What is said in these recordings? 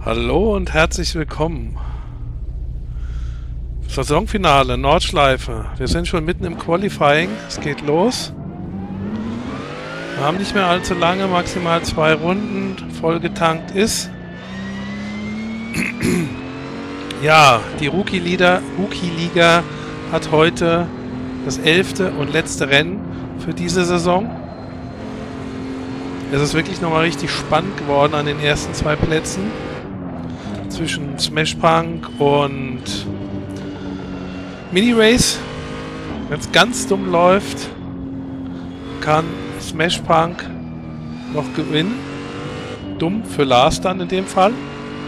Hallo und herzlich willkommen. Saisonfinale, Nordschleife. Wir sind schon mitten im Qualifying. Es geht los. Wir haben nicht mehr allzu lange, maximal 2 Runden. Vollgetankt ist. Ja, die Rookie-Liga hat heute das 11. und letzte Rennen für diese Saison. Es ist wirklich nochmal richtig spannend geworden an den ersten 2 Plätzen. Zwischen Smashpunk und Mini-Race. Wenn es ganz dumm läuft, kann Smashpunk noch gewinnen. Dumm für Lars dann in dem Fall.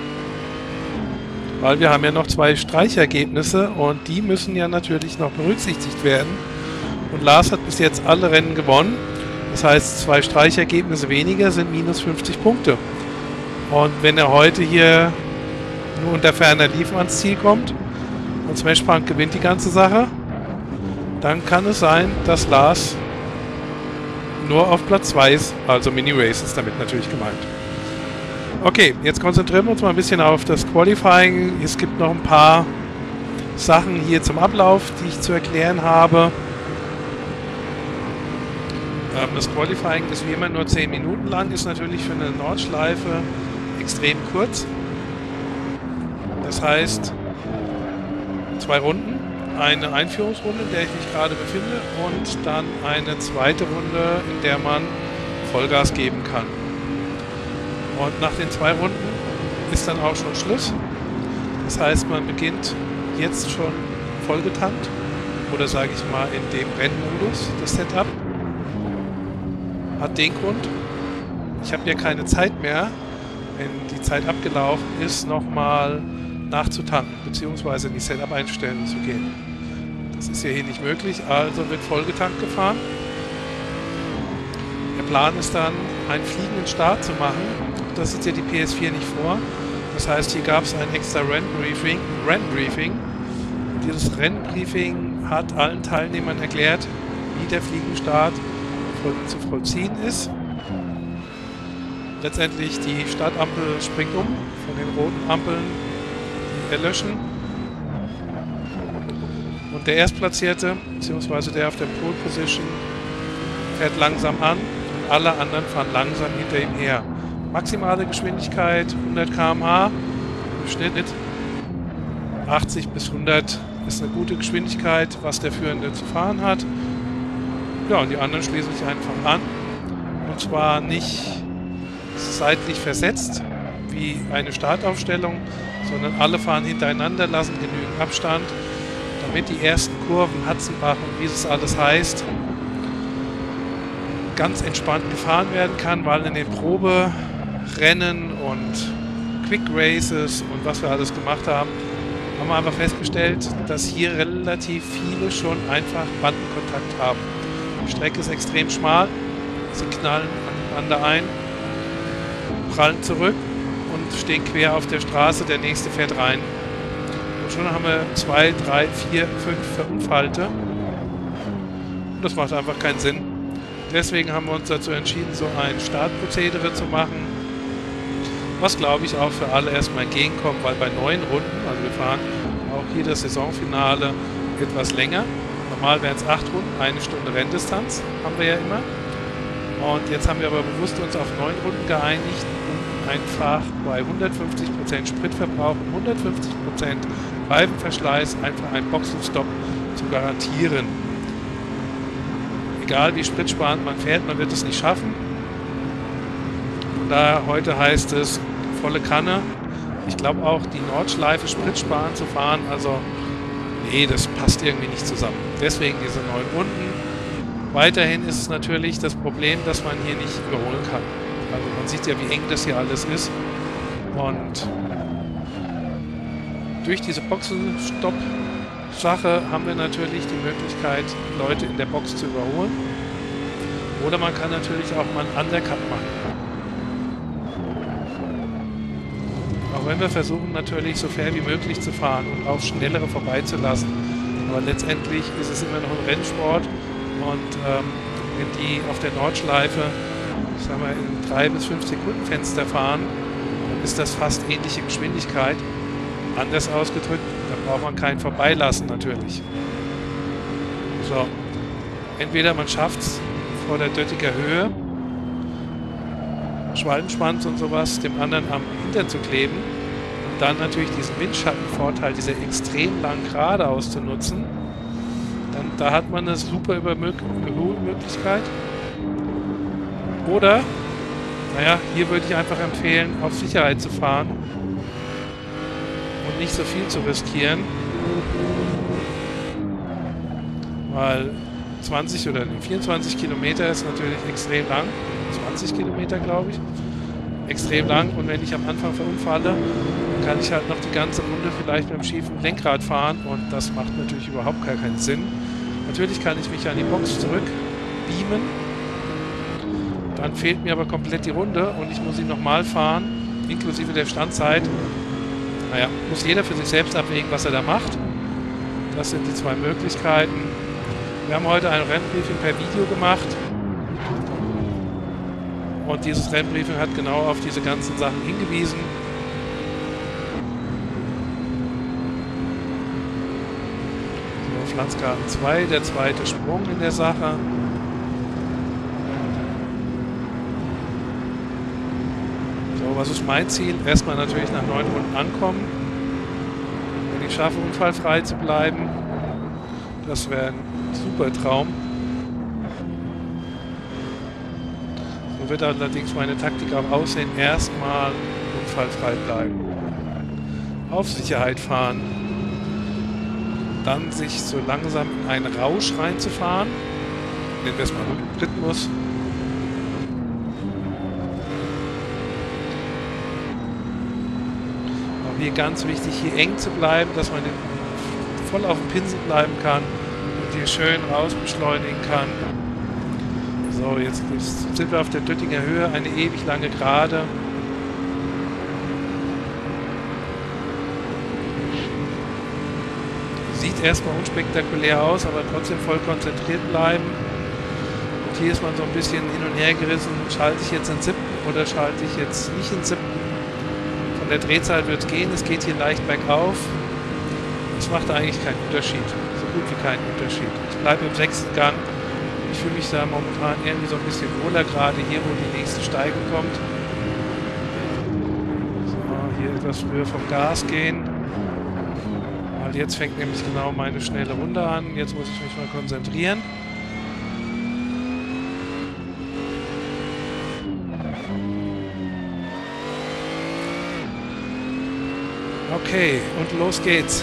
Weil wir haben ja noch 2 Streichergebnisse und die müssen ja natürlich noch berücksichtigt werden. Und Lars hat bis jetzt alle Rennen gewonnen. Das heißt, 2 Streichergebnisse weniger sind minus 50 Punkte. Und wenn er heute hier nur unter ferner Liefen ans Ziel kommt und Smashpunk gewinnt die ganze Sache, dann kann es sein, dass Lars nur auf Platz 2 ist, also Mini-Race ist damit natürlich gemeint. Okay, jetzt konzentrieren wir uns mal ein bisschen auf das Qualifying. Es gibt noch ein paar Sachen hier zum Ablauf, die ich zu erklären habe. Das Qualifying ist wie immer nur 10 Minuten lang, ist natürlich für eine Nordschleife extrem kurz. Das heißt, 2 Runden, eine Einführungsrunde, in der ich mich gerade befinde, und dann eine zweite Runde, in der man Vollgas geben kann. Und nach den 2 Runden ist dann auch schon Schluss. Das heißt, man beginnt jetzt schon vollgetankt, oder sage ich mal in dem Rennmodus, das Setup. Hat den Grund, ich habe ja keine Zeit mehr, wenn die Zeit abgelaufen ist, nochmal nachzutanken, beziehungsweise in die Setup-Einstellungen zu gehen. Das ist ja hier nicht möglich, also wird vollgetankt gefahren. Der Plan ist dann, einen fliegenden Start zu machen. Das sieht ja die PS4 nicht vor. Das heißt, hier gab es ein extra Rennbriefing. Dieses Rennbriefing hat allen Teilnehmern erklärt, wie der Fliegenstart zu vollziehen ist. Letztendlich die Startampel springt um von den roten Ampeln, die erlöschen. Und der Erstplatzierte, beziehungsweise der auf der Pole Position, fährt langsam an und alle anderen fahren langsam hinter ihm her. Maximale Geschwindigkeit 100 km/h, im Schnitt 80 bis 100 ist eine gute Geschwindigkeit, was der Führende zu fahren hat. Ja, und die anderen schließen sich einfach an. Und zwar nicht seitlich versetzt, wie eine Startaufstellung, sondern alle fahren hintereinander, lassen genügend Abstand, damit die ersten Kurven, Hatzenbach und wie es alles heißt, ganz entspannt gefahren werden kann, weil in den Proberennen und Quick Races und was wir alles gemacht haben, haben wir einfach festgestellt, dass hier relativ viele schon einfach Bandenkontakt haben. Die Strecke ist extrem schmal, sie knallen aneinander ein, prallen zurück und stehen quer auf der Straße, der nächste fährt rein. Und schon haben wir 2, 3, 4, 5 Verunfallte. Und das macht einfach keinen Sinn. Deswegen haben wir uns dazu entschieden, so ein Startprozedere zu machen, was glaube ich auch für alle erstmal entgegenkommt, weil bei 9 Runden, also wir fahren auch hier das Saisonfinale etwas länger. Normal wären es 8 Runden, 1 Stunde Renndistanz, haben wir ja immer. Und jetzt haben wir aber bewusst uns auf 9 Runden geeinigt, um einfach bei 150% Spritverbrauch und 150% Reifenverschleiß einfach einen Boxenstopp zu garantieren. Egal wie spritsparend man fährt, man wird es nicht schaffen. Von daher heute heißt es volle Kanne. Ich glaube auch die Nordschleife spritsparend zu fahren, also nee, das passt irgendwie nicht zusammen. Deswegen diese 9 Runden. Weiterhin ist es natürlich das Problem, dass man hier nicht überholen kann. Also man sieht ja, wie eng das hier alles ist. Und durch diese Boxenstopp-Sache haben wir natürlich die Möglichkeit, Leute in der Box zu überholen. Oder man kann natürlich auch mal einen Undercut machen. Auch wenn wir versuchen natürlich so fair wie möglich zu fahren und auf Schnellere vorbeizulassen. Aber letztendlich ist es immer noch ein Rennsport und wenn die auf der Nordschleife, ich sag mal, in 3 bis 5 Sekunden Fenster fahren, dann dann ist das fast ähnliche Geschwindigkeit. Anders ausgedrückt, da braucht man kein Vorbeilassen natürlich. So, entweder man schafft es vor der Döttinger Höhe, Schwalbenschwanz und sowas dem anderen am Hintern zu kleben und dann natürlich diesen Windschattenvorteil dieser extrem langen Gerade auszunutzen. Dann, da hat man eine super Überholmöglichkeit. Oder, naja, hier würde ich einfach empfehlen, auf Sicherheit zu fahren und nicht so viel zu riskieren. Weil 20 oder 24 Kilometer ist natürlich extrem lang. 20 Kilometer, glaube ich. Extrem lang. Und wenn ich am Anfang verunfalle, kann ich halt noch die ganze Runde vielleicht mit dem schiefen Lenkrad fahren. Und das macht natürlich überhaupt gar keinen Sinn. Natürlich kann ich mich an die Box zurück beamen. Dann fehlt mir aber komplett die Runde und ich muss sie nochmal fahren, inklusive der Standzeit. Naja, muss jeder für sich selbst abwägen, was er da macht. Das sind die zwei Möglichkeiten. Wir haben heute ein Rennbriefing per Video gemacht. Und dieses Rennbriefing hat genau auf diese ganzen Sachen hingewiesen. So, Pflanzgarten 2, der zweite Sprung in der Sache. So, was ist mein Ziel? Erstmal natürlich nach 9 Runden ankommen. Wenn ich schaffe, unfallfrei zu bleiben, das wäre ein super Traum. So wird allerdings meine Taktik auch aussehen. Erstmal unfallfrei bleiben. Auf Sicherheit fahren. Dann sich so langsam in einen Rausch reinzufahren. Nennen wir es mal Rhythmus. Aber hier ganz wichtig, hier eng zu bleiben, dass man voll auf dem Pinsel bleiben kann. Hier schön raus beschleunigen kann. So, jetzt sind wir auf der Döttinger Höhe, eine ewig lange Gerade. Sieht erstmal unspektakulär aus, aber trotzdem voll konzentriert bleiben. Und hier ist man so ein bisschen hin und her gerissen. Schalte ich jetzt in 7. oder schalte ich jetzt nicht in 7. Von der Drehzahl wird es gehen, es geht hier leicht bergauf. Das macht eigentlich keinen Unterschied. Gut wie keinen Unterschied. Ich bleibe im 6. Gang. Ich fühle mich da momentan irgendwie so ein bisschen wohler, gerade hier, wo die nächste Steigung kommt. So, hier etwas früher vom Gas gehen. Weil jetzt fängt nämlich genau meine schnelle Runde an. Jetzt muss ich mich mal konzentrieren. Okay, und los geht's.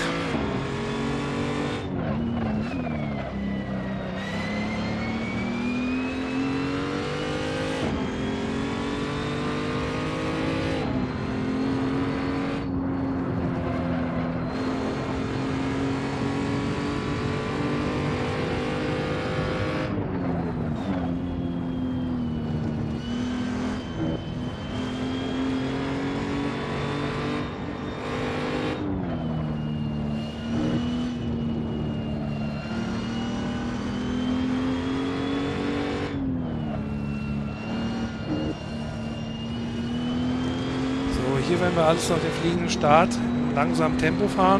Hier werden wir alles auf den fliegenden Start im langsamen Tempo fahren.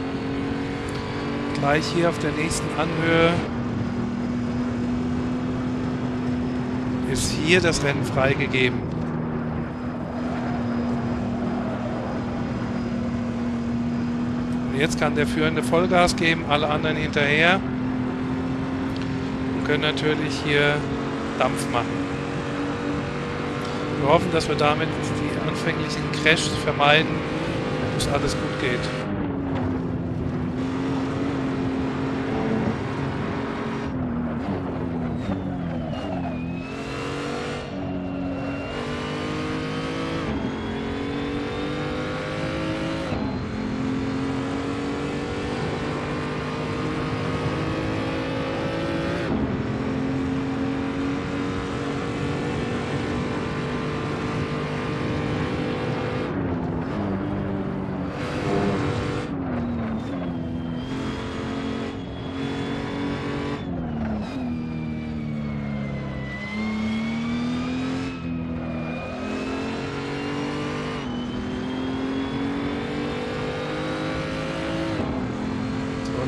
Gleich hier auf der nächsten Anhöhe ist hier das Rennen freigegeben. Und jetzt kann der Führende Vollgas geben, alle anderen hinterher und können natürlich hier Dampf machen. Wir hoffen, dass wir damit die anfänglichen Crashs vermeiden, dass alles gut geht.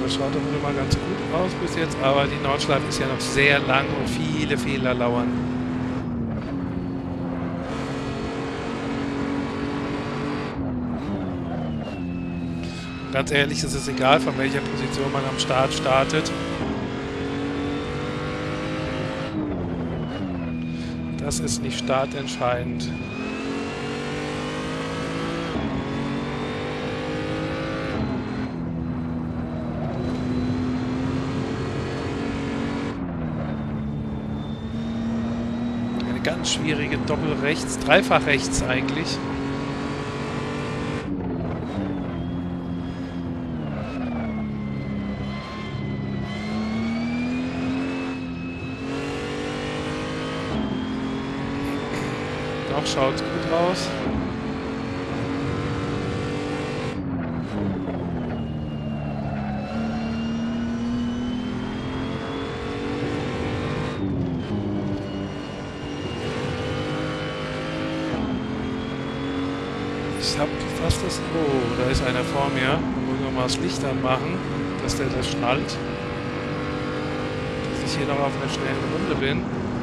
das schaut doch immer ganz gut aus bis jetzt, aber die Nordschleife ist ja noch sehr lang und viele Fehler lauern. Ganz ehrlich, es ist egal, von welcher Position man am Start startet. Das ist nicht startentscheidend. Eine ganz schwierige Doppelrechts, dreifach rechts eigentlich. Noch schaut es gut aus. Ich habe fast das... Oh, da ist einer vor mir. Da muss ich nochmal das Licht anmachen, dass der das schnallt. Dass ich hier noch auf einer schnellen Runde bin.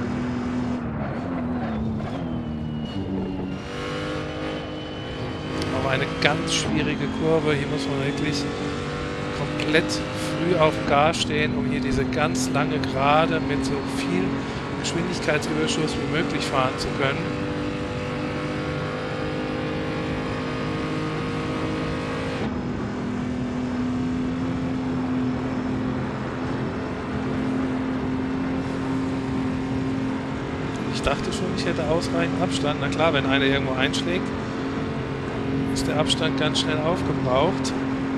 Aber eine ganz schwierige Kurve. Hier muss man wirklich komplett früh auf dem Gas stehen, um hier diese ganz lange Gerade mit so viel Geschwindigkeitsüberschuss wie möglich fahren zu können. Ich dachte schon, ich hätte ausreichend Abstand. Na klar, wenn einer irgendwo einschlägt, ist der Abstand ganz schnell aufgebraucht.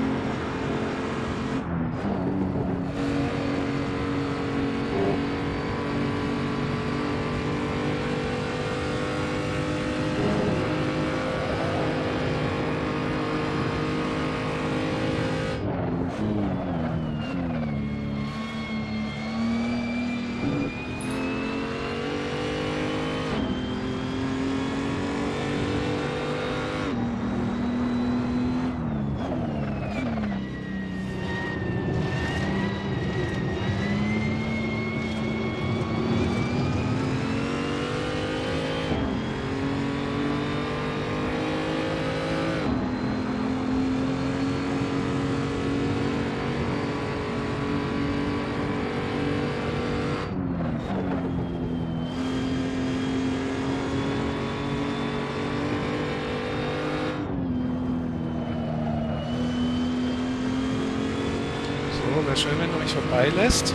Wäre schön, wenn du mich vorbeilässt.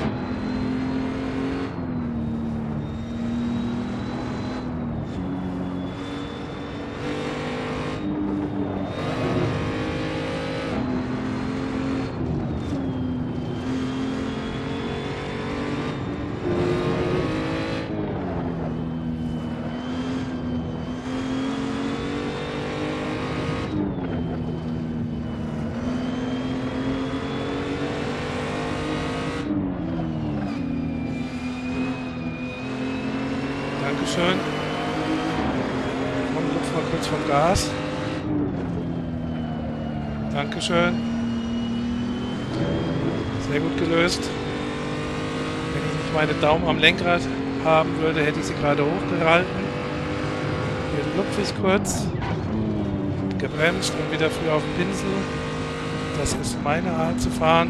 Dankeschön. Komm, lupf mal kurz vom Gas. Dankeschön. Sehr gut gelöst. Wenn ich nicht meine Daumen am Lenkrad haben würde, hätte ich sie gerade hochgehalten. Hier lupfe ich kurz. Gebremst und wieder früh auf den Pinsel. Das ist meine Art zu fahren.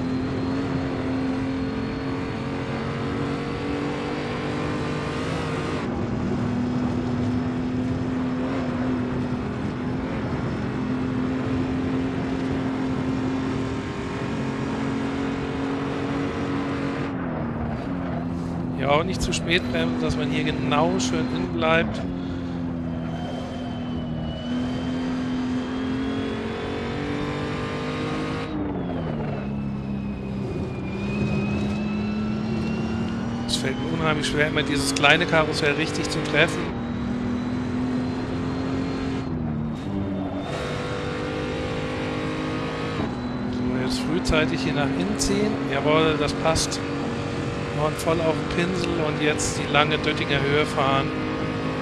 Ja, auch nicht zu spät bremsen, dass man hier genau schön innen bleibt. Es fällt mir unheimlich schwer, immer dieses kleine Karussell richtig zu treffen. So, jetzt frühzeitig hier nach innen ziehen. Jawohl, das passt. Und voll auf den Pinsel und jetzt die lange Döttinger Höhe fahren.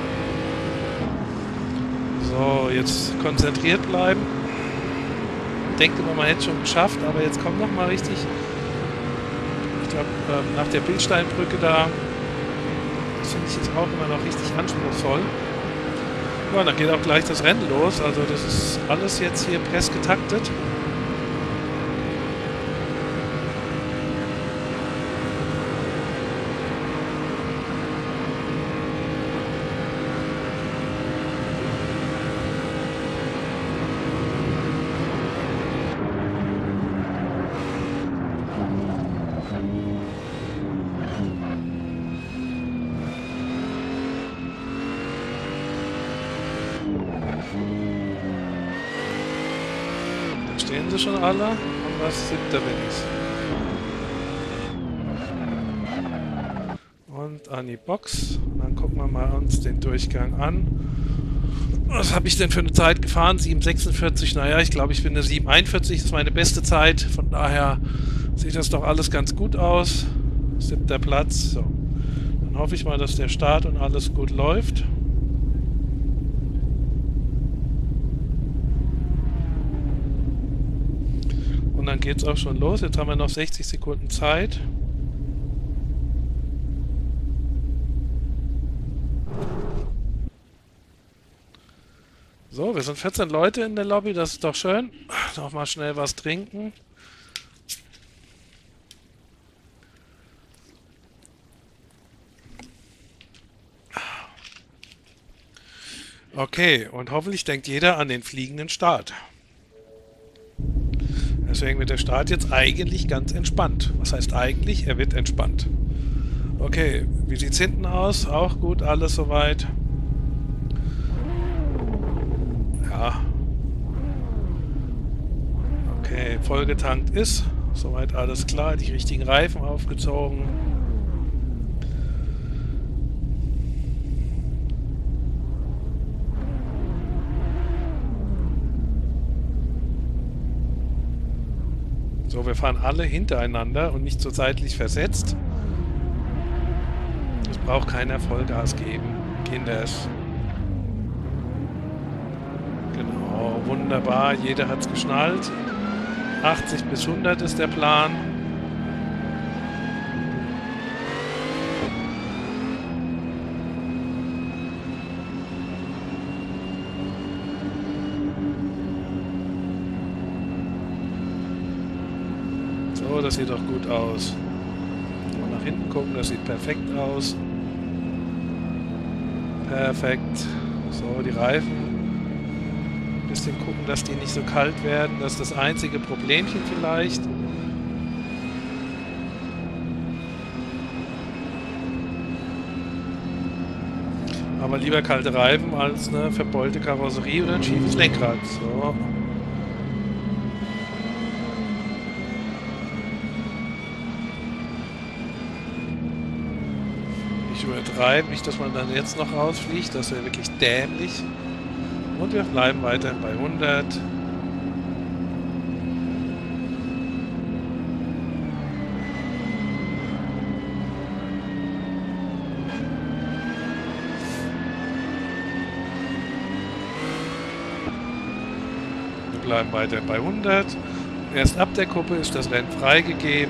So, jetzt konzentriert bleiben. denkt immer, man hätte es schon geschafft, aber jetzt kommt noch mal richtig, ich glaube, nach der Bildsteinbrücke da, das finde ich jetzt auch immer noch richtig anspruchsvoll. Ja, dann geht auch gleich das Rennen los, also das ist alles jetzt hier pressgetaktet. Stehen sie schon alle? Und was 7. bin ich. Und an die Box. Und dann gucken wir mal uns den Durchgang an. Was habe ich denn für eine Zeit gefahren? 7,46. Naja, ich glaube, ich bin eine 7,41. Das ist meine beste Zeit. Von daher sieht das doch alles ganz gut aus. 7. Platz. So. Dann hoffe ich mal, dass der Start und alles gut läuft. Und dann geht es auch schon los. Jetzt haben wir noch 60 Sekunden Zeit. So, wir sind 14 Leute in der Lobby, das ist doch schön. Noch mal schnell was trinken. Okay, und hoffentlich denkt jeder an den fliegenden Start. Deswegen wird der Start jetzt eigentlich ganz entspannt. Was heißt eigentlich? Er wird entspannt. Okay, wie sieht es hinten aus? Auch gut, alles soweit. Ja. Okay, vollgetankt ist. Soweit alles klar. Die richtigen Reifen aufgezogen. So, wir fahren alle hintereinander und nicht so seitlich versetzt. Es braucht keiner Vollgas geben. Kinders. Genau, wunderbar. Jeder hat es geschnallt. 80 bis 100 ist der Plan. So, das sieht doch gut aus. Mal nach hinten gucken, das sieht perfekt aus. Perfekt. So, die Reifen. Ein bisschen gucken, dass die nicht so kalt werden. Das ist das einzige Problemchen vielleicht. Aber lieber kalte Reifen als eine verbeulte Karosserie oder ein schiefes Lenkrad. So. Nicht übertreiben, nicht, dass man dann jetzt noch rausfliegt. Das wäre wirklich dämlich. Und wir bleiben weiterhin bei 100. Wir bleiben weiterhin bei 100. Erst ab der Kuppe ist das Rennen freigegeben.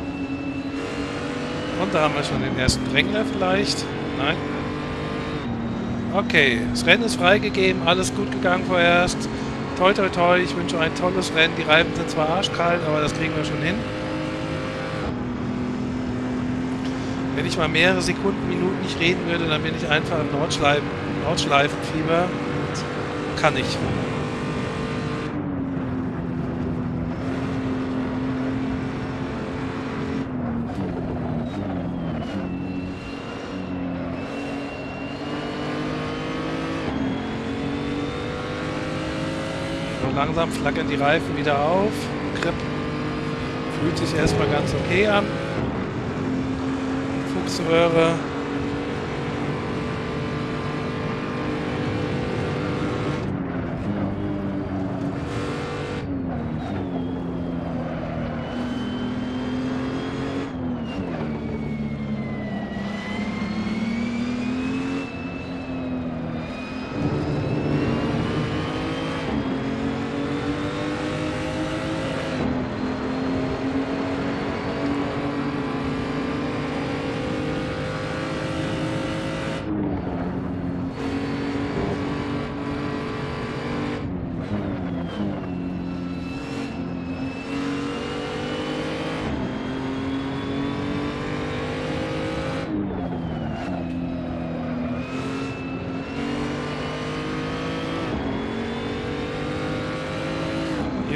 Und da haben wir schon den ersten Drängler vielleicht. Nein. Okay, das Rennen ist freigegeben, alles gut gegangen vorerst. Toi toi toi, ich wünsche ein tolles Rennen. Die Reifen sind zwar arschkalt, aber das kriegen wir schon hin. Wenn ich mal mehrere Sekunden, Minuten nicht reden würde, dann bin ich einfach im Nordschleifenfieber. Kann ich. Langsam flackern die Reifen wieder auf. Grip fühlt sich erstmal ganz okay an. Fuchsröhre.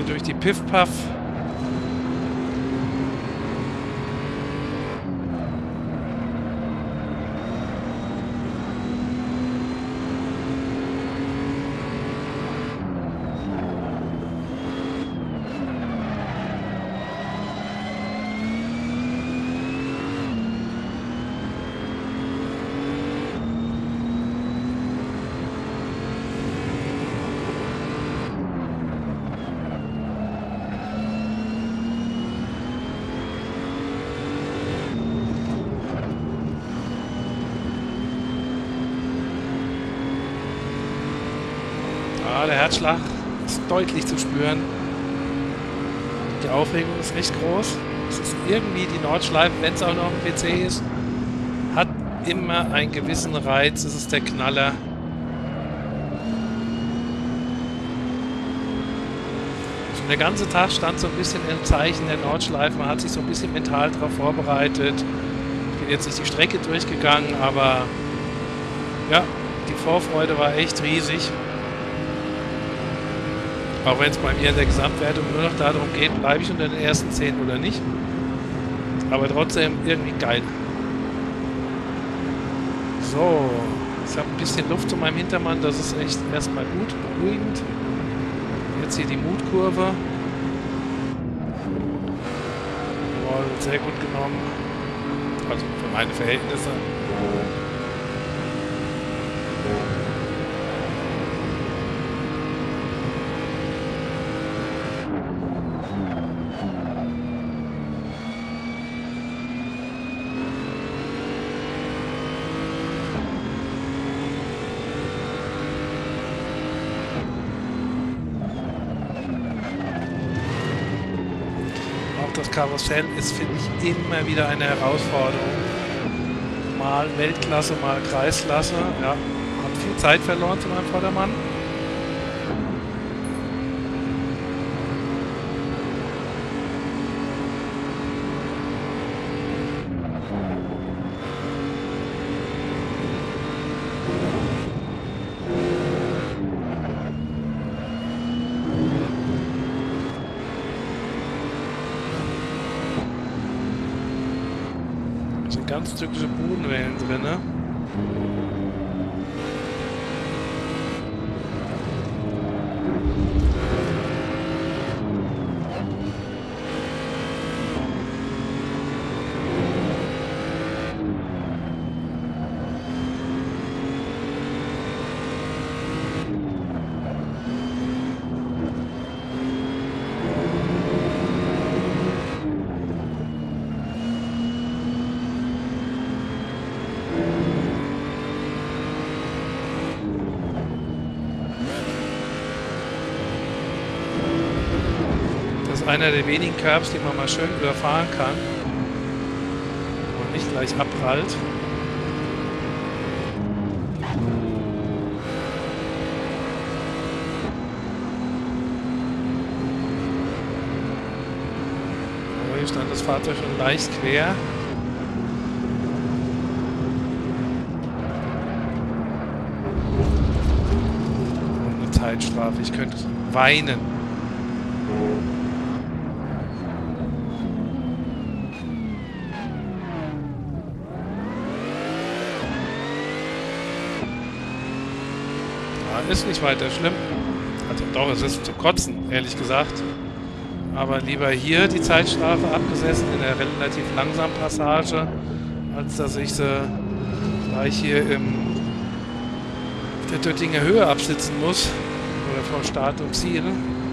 Hier durch die Piff-Puff. Der Herzschlag ist deutlich zu spüren. Die Aufregung ist echt groß. Es ist irgendwie die Nordschleife, wenn es auch noch ein PC ist, hat immer einen gewissen Reiz. Es ist der Knaller. Schon der ganze Tag stand so ein bisschen im Zeichen der Nordschleife. Man hat sich so ein bisschen mental darauf vorbereitet. Ich bin jetzt nicht die Strecke durchgegangen, aber ja, die Vorfreude war echt riesig. Auch wenn es bei mir in der Gesamtwertung nur noch darum geht, bleibe ich unter den ersten 10 oder nicht. Aber trotzdem irgendwie geil. So, ich habe ein bisschen Luft zu meinem Hintermann, das ist echt erstmal gut, beruhigend. Jetzt hier die Mutkurve. Boah, wird sehr gut genommen. Also für meine Verhältnisse. Das Karussell ist, finde ich, immer wieder eine Herausforderung. Mal Weltklasse, mal Kreisklasse. Ja, hat viel Zeit verloren zu meinem Vordermann. Ganz tückische Bodenwellen drin, ne? Einer der wenigen Curbs, die man mal schön überfahren kann und nicht gleich abprallt. Oh, hier stand das Fahrzeug schon leicht quer. Und eine Zeitstrafe, ich könnte weinen. Ist nicht weiter schlimm. Also doch, es ist zum Kotzen, ehrlich gesagt. Aber lieber hier die Zeitstrafe abgesessen in der relativ langsamen Passage, als dass ich sie gleich hier im der Döttinger Höhe absitzen muss. Oder vor Start und Ziel.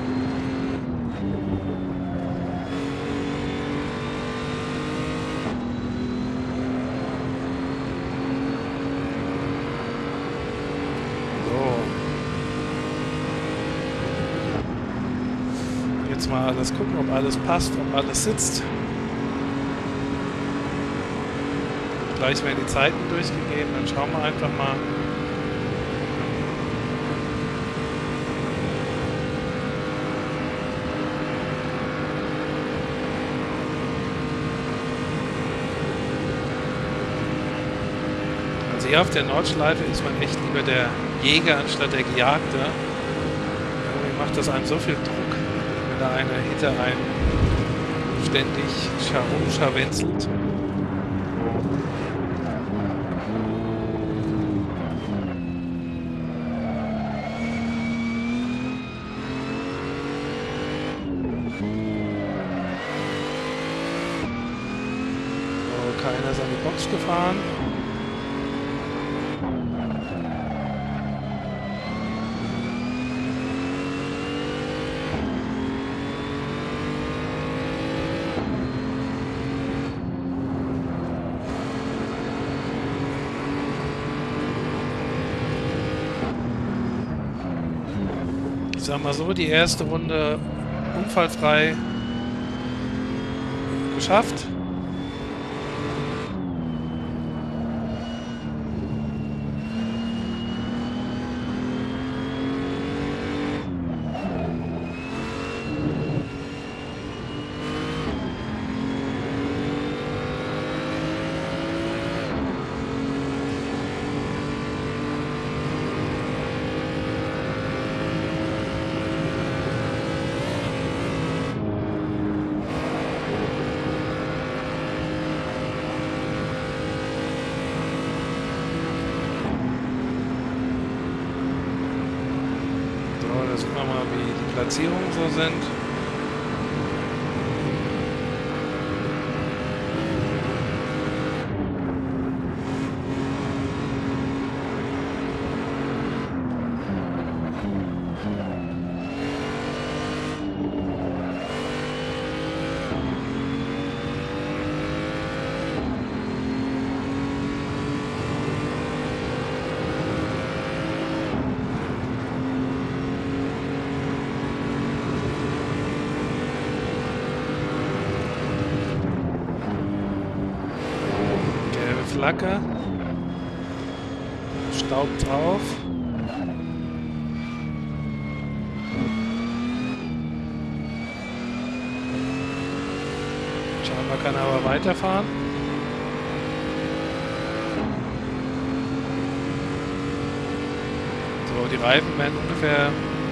Mal alles gucken, ob alles passt, ob alles sitzt. Gleich werden die Zeiten durchgegeben, dann schauen wir einfach mal. Also hier auf der Nordschleife ist man echt lieber der Jäger anstatt der Gejagte. Irgendwie macht das einem so viel Druck. wenn da einer hinter einem ständig scharwenzelt. So, keiner ist an die Box gefahren. Ich sag mal so, die erste Runde unfallfrei geschafft. Da sieht man mal, wie die Platzierungen so sind. Flagge. Staub drauf. Scheinbar kann er aber weiterfahren. So, die Reifen werden ungefähr...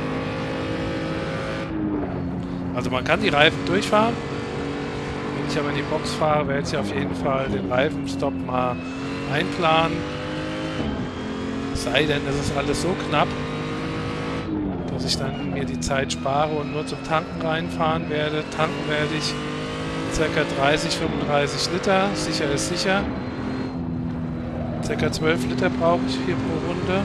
Also man kann die Reifen durchfahren. Wenn ich aber in die Box fahre, werde ich auf jeden Fall den Reifenstopp mal einplanen. Es sei denn, es ist alles so knapp, dass ich dann mir die Zeit spare und nur zum Tanken reinfahren werde. Tanken werde ich ca. 30, 35 Liter. Sicher ist sicher. Ca. 12 Liter brauche ich hier pro Runde.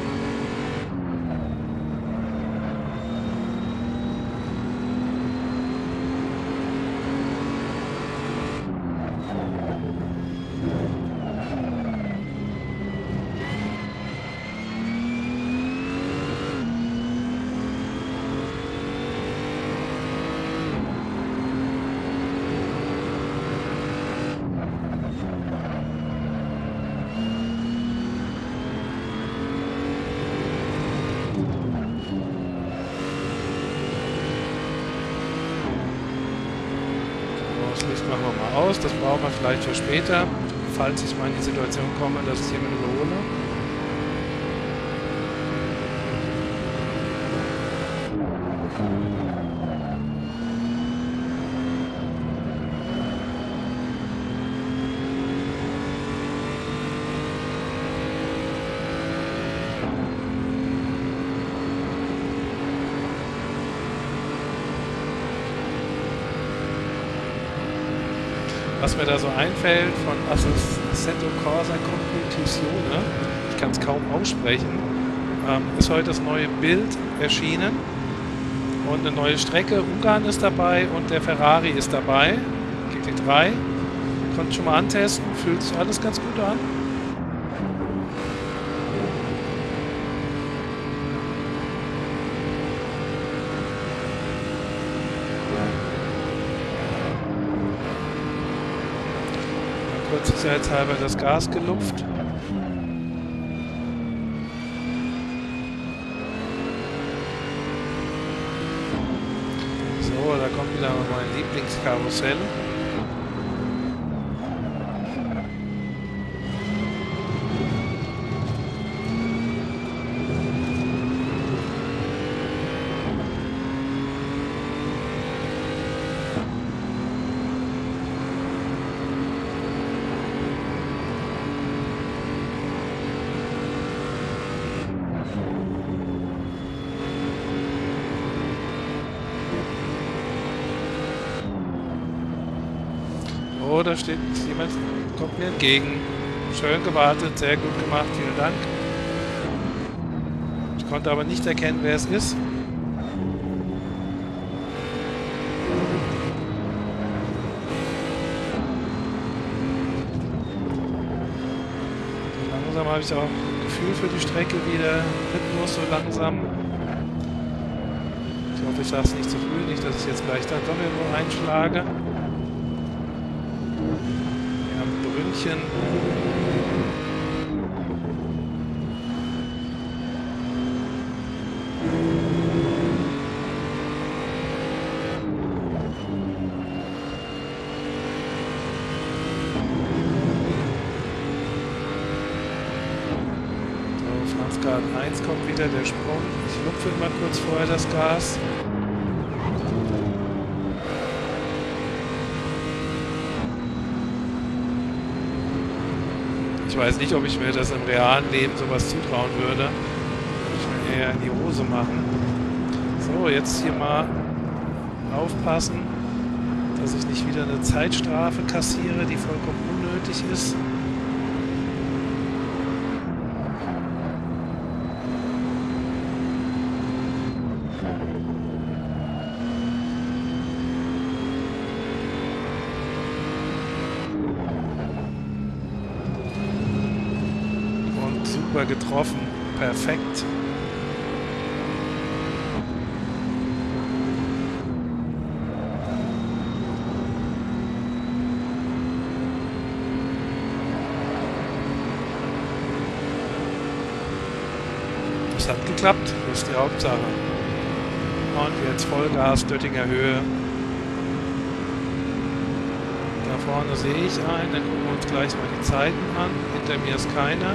Das Licht machen wir mal aus, das brauchen wir vielleicht für später, falls ich mal in die Situation komme, dass ich jemanden überhole. Was mir da so einfällt von Assetto Corsa Competizione, ich kann es kaum aussprechen, ist heute das neue Bild erschienen und eine neue Strecke. Ungarn ist dabei und der Ferrari ist dabei, GT3. Konnte schon mal antesten, fühlt sich alles ganz gut an. Kurz sicherheitshalber das Gas gelupft. So, da kommt wieder mein Lieblingskarussell. Oh, da steht jemand, kommt mir entgegen. Schön gewartet, sehr gut gemacht, vielen Dank. Ich konnte aber nicht erkennen, wer es ist. Langsam habe ich auch ein Gefühl für die Strecke wieder. Rhythmus so langsam. Ich hoffe, ich sage es nicht zu früh, nicht, dass ich jetzt gleich dann doch irgendwo einschlage. Wir haben Brünnchen. Franzgarten 1 kommt wieder der Sprung. Ich lupfe mal kurz vorher das Gas. Ich weiß nicht, ob ich mir das im realen Leben sowas zutrauen würde. Ich will eher in die Hose machen. So, jetzt hier mal aufpassen, dass ich nicht wieder eine Zeitstrafe kassiere, die vollkommen unnötig ist. Super getroffen. Perfekt. Das hat geklappt. Das ist die Hauptsache. Und jetzt Vollgas, Döttinger Höhe. Da vorne sehe ich einen. Dann gucken wir uns gleich mal die Zeiten an. Hinter mir ist keiner.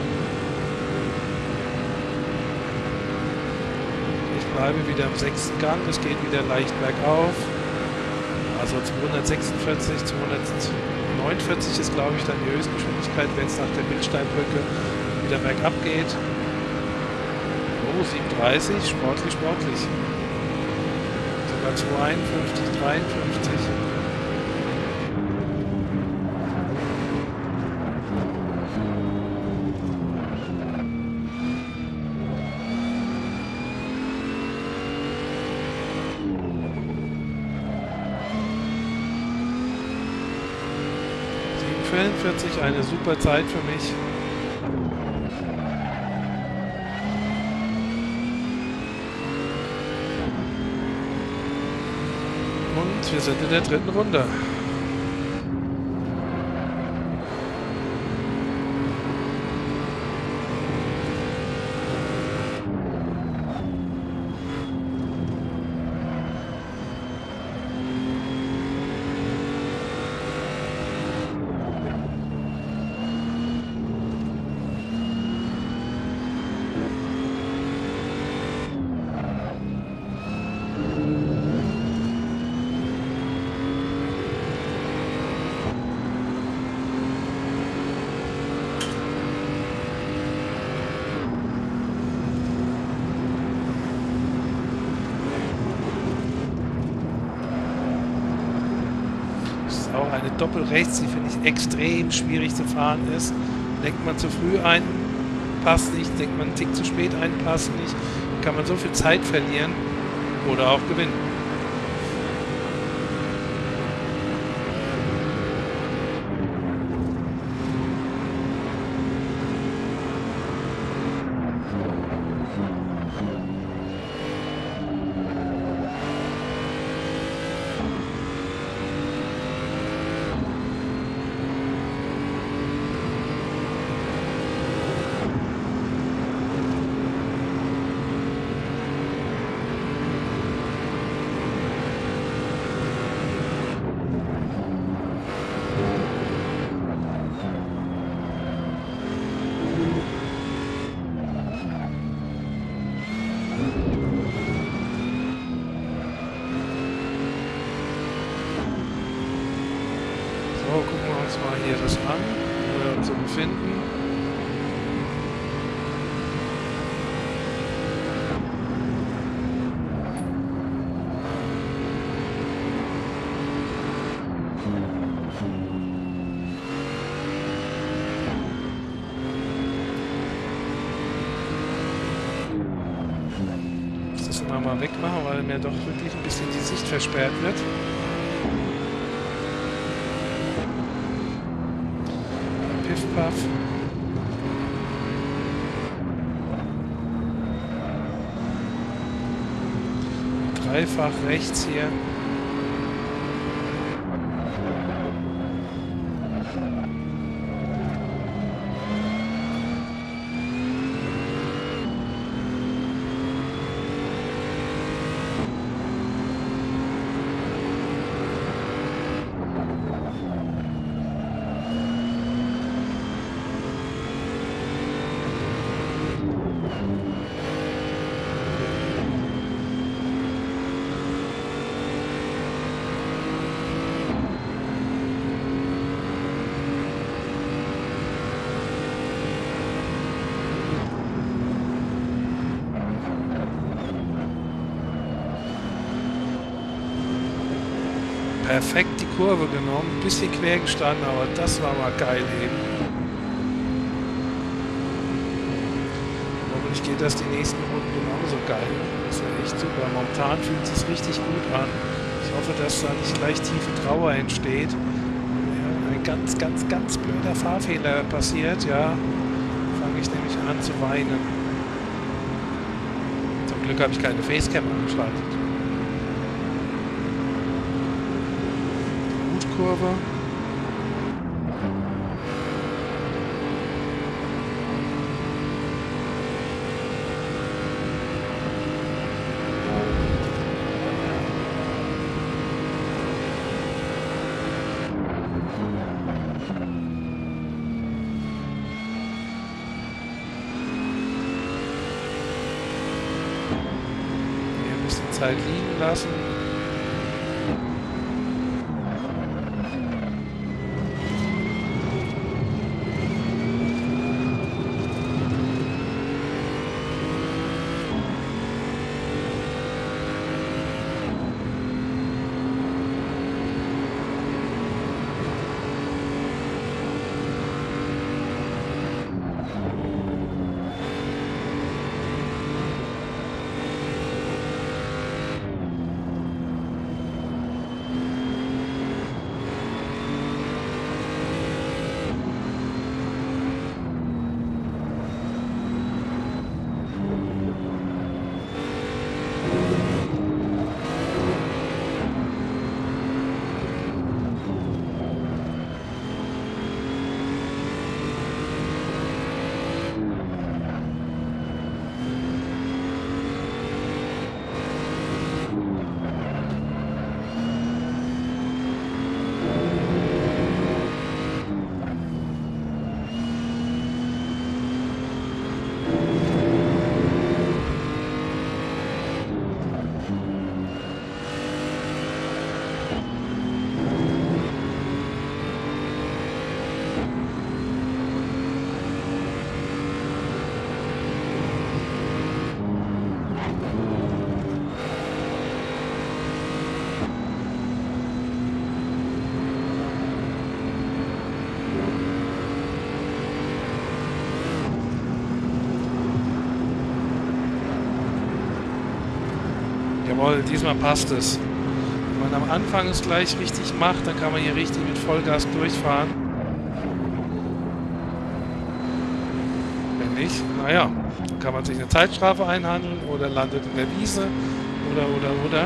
Ich bleibe wieder im 6. Gang, es geht wieder leicht bergauf. Also 246, 249 ist, glaube ich, dann die Höchstgeschwindigkeit, wenn es nach der Bildsteinbrücke wieder bergab geht. Oh, 37, sportlich, sportlich. Sogar 251, 53. Eine super Zeit für mich. Und wir sind in der 3. Runde. Eine Doppelrechts, die finde ich extrem schwierig zu fahren ist. Denkt man zu früh ein, passt nicht. Denkt man einen Tick zu spät ein, passt nicht. Kann man so viel Zeit verlieren oder auch gewinnen. Gucken wir uns mal hier das an, wo wir uns so befinden. Aufnahme mal wegmachen, weil mir doch wirklich ein bisschen die Sicht versperrt wird. Piff Puff. Dreifach rechts hier. Perfekt die Kurve genommen, ein bisschen quer gestanden, aber das war mal geil eben. Hoffentlich geht das die nächsten Runden genauso geil. Das wäre echt super. Momentan fühlt es sich richtig gut an. Ich hoffe, dass da nicht gleich tiefe Trauer entsteht. Ja, ein ganz blöder Fahrfehler passiert, ja, fange ich nämlich an zu weinen. Zum Glück habe ich keine Facecam angeschaltet. Kurve. Hier ein bisschen Zeit liegen lassen. Jawohl, diesmal passt es. Wenn man am Anfang es gleich richtig macht, dann kann man hier richtig mit Vollgas durchfahren. Wenn nicht, naja, dann kann man sich eine Zeitstrafe einhandeln oder landet in der Wiese oder.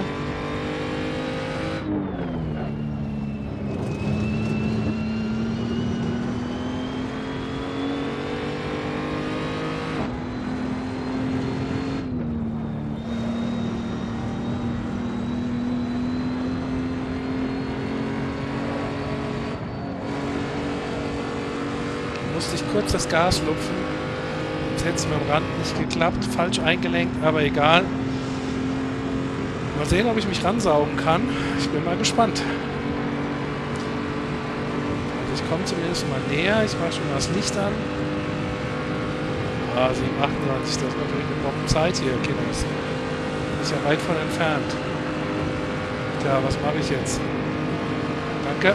Musste ich kurz das Gas lupfen. Jetzt hätte es mir am Rand nicht geklappt. Falsch eingelenkt, aber egal. Mal sehen, ob ich mich ransaugen kann. Ich bin mal gespannt. Also ich komme zumindest mal näher. Ich mache schon mal das Licht an. Ah, 7,28. Das ist natürlich eine Bombenzeit hier, Kinders. Bin ich ja weit von entfernt. Tja, was mache ich jetzt? Danke.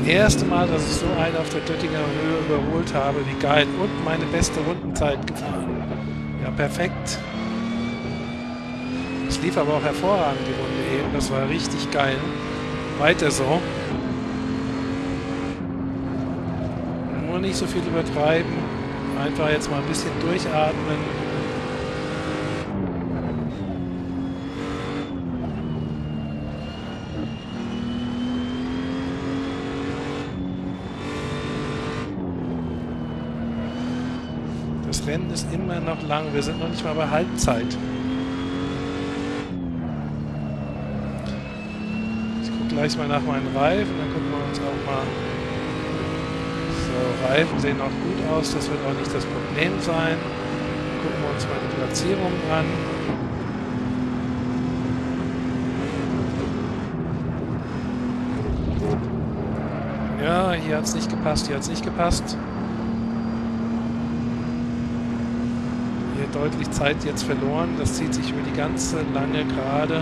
erste Mal, dass ich so einen auf der Döttinger Höhe überholt habe. Wie geil. Und meine beste Rundenzeit gefahren. Ja, perfekt. Es lief aber auch hervorragend, die Runde eben. Das war richtig geil. Weiter so. Nur nicht so viel übertreiben. Einfach jetzt mal ein bisschen durchatmen. Das Rennen ist immer noch lang. Wir sind noch nicht mal bei Halbzeit. Ich gucke gleich mal nach meinen Reifen. Dann gucken wir uns auch mal... So, Reifen sehen auch gut aus. Das wird auch nicht das Problem sein. Gucken wir uns mal die Platzierung an. Ja, hier hat es nicht gepasst. Hier hat es nicht gepasst. Deutlich Zeit jetzt verloren. Das zieht sich über die ganze lange Gerade.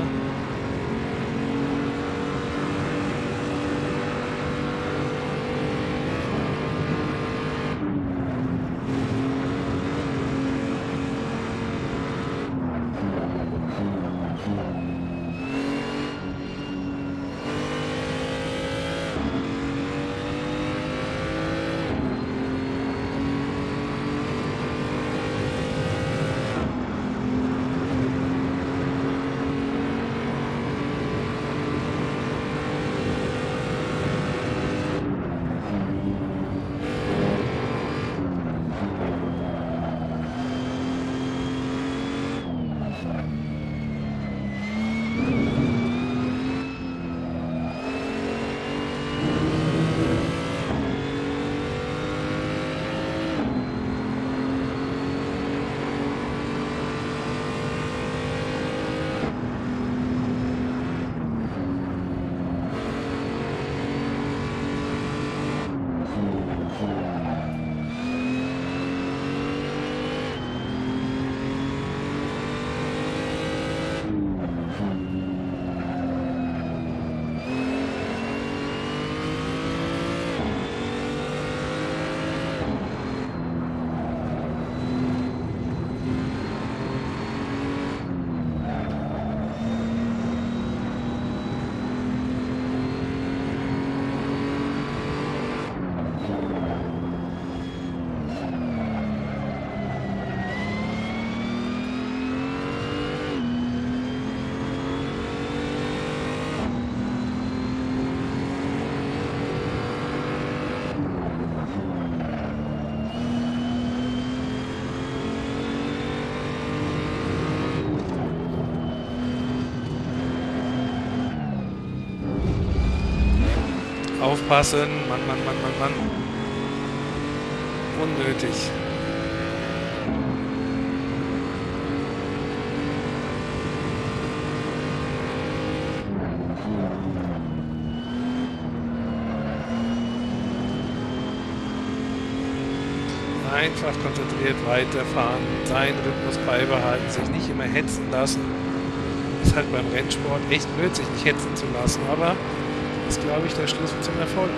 Aufpassen. Mann, Mann, Mann, Mann, Mann. Unnötig. Einfach konzentriert weiterfahren, seinen Rhythmus beibehalten, sich nicht immer hetzen lassen. Ist halt beim Rennsport echt blöd, sich nicht hetzen zu lassen, aber ist, glaube ich, der Schlüssel zum Erfolg.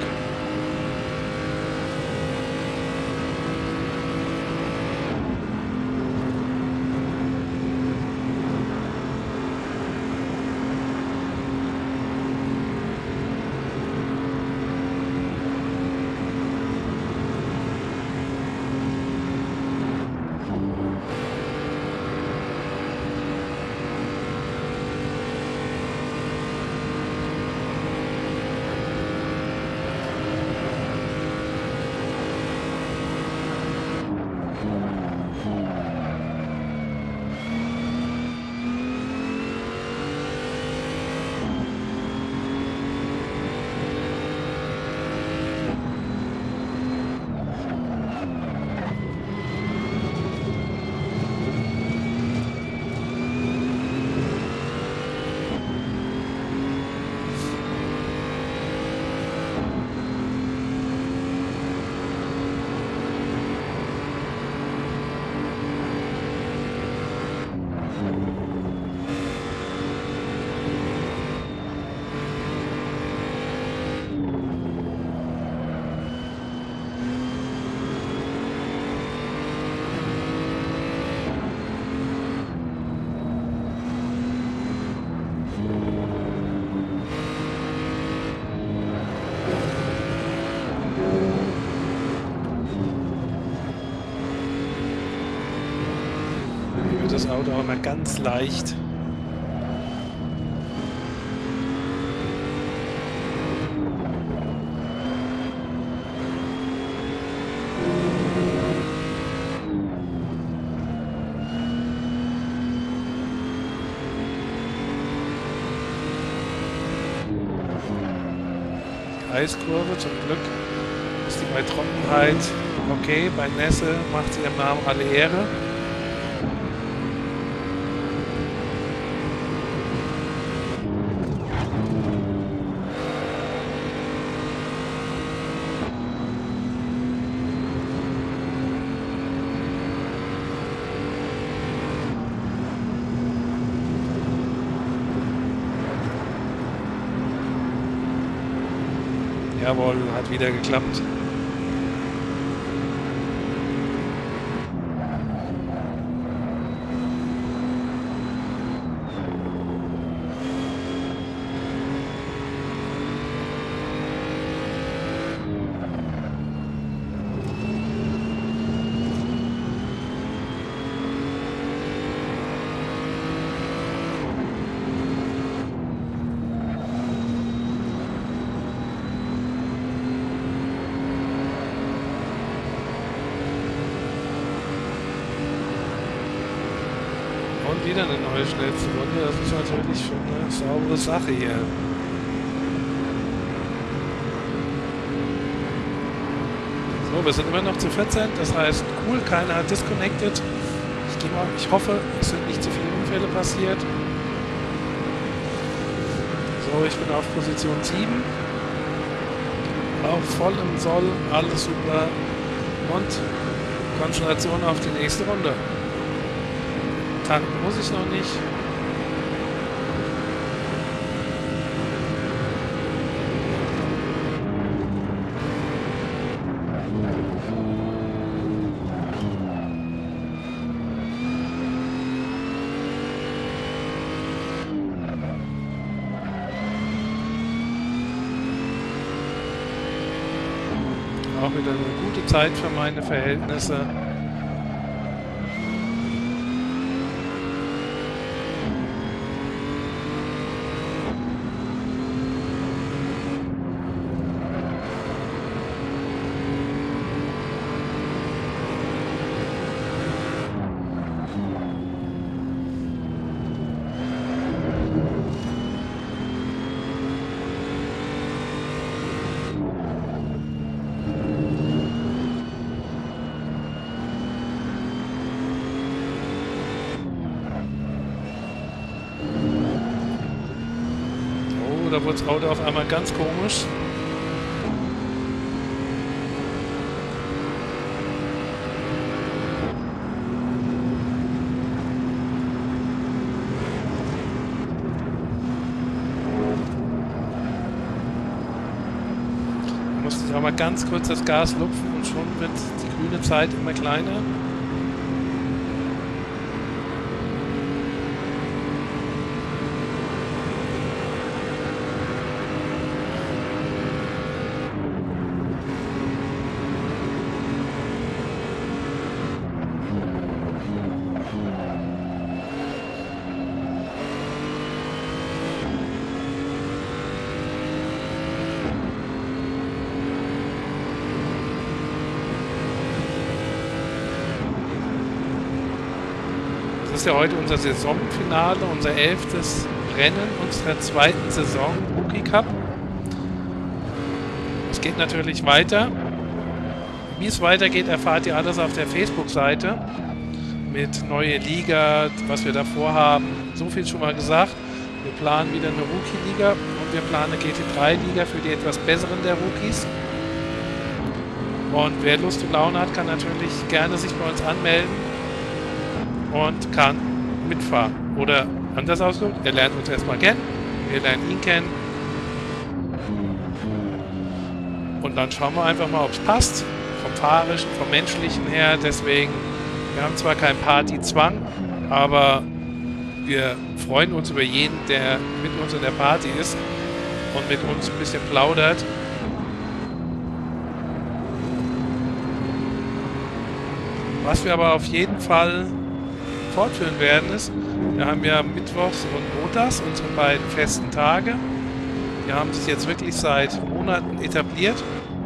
das Auto auch immer ganz leicht. Eiskurve, zum Glück ist die bei Trockenheit okay, bei Nässe macht sie ihrem Namen alle Ehre. Jawohl, hat wieder geklappt. Und wieder eine neue schnellste Runde. Das ist natürlich schon eine saubere Sache hier. So, wir sind immer noch zu 14. Das heißt, cool, keiner hat disconnected. Ich hoffe, es sind nicht zu viele Unfälle passiert. So, ich bin auf Position 7. Auch voll im Soll, alles super. Und Konzentration auf die nächste Runde. Tanken muss ich noch nicht. Auch wieder eine gute Zeit für meine Verhältnisse. Da wurde das Auto auf einmal ganz komisch. Da musste ich auch mal ganz kurz das Gas lupfen und schon wird die grüne Zeit immer kleiner. Das ist ja heute unser Saisonfinale, unser 11. Rennen unserer zweiten Saison Rookie Cup. Es geht natürlich weiter. Wie es weitergeht, erfahrt ihr alles auf der Facebook-Seite. Mit neue Liga, was wir da vorhaben. So viel schon mal gesagt. Wir planen wieder eine Rookie-Liga und wir planen eine GT3-Liga für die etwas besseren der Rookies. Und wer Lust und Laune hat, kann natürlich gerne sich bei uns anmelden und kann mitfahren. Oder anders ausgedrückt, er lernt uns erstmal kennen, wir lernen ihn kennen und dann schauen wir einfach mal, ob es passt, vom Fahrerischen, vom Menschlichen her. Deswegen, wir haben zwar keinen Partyzwang, aber wir freuen uns über jeden, der mit uns in der Party ist und mit uns ein bisschen plaudert. Was wir aber auf jeden Fall fortführen werden, ist, wir haben ja mittwochs und montags unsere beiden festen Tage. Die haben sich jetzt wirklich seit Monaten etabliert.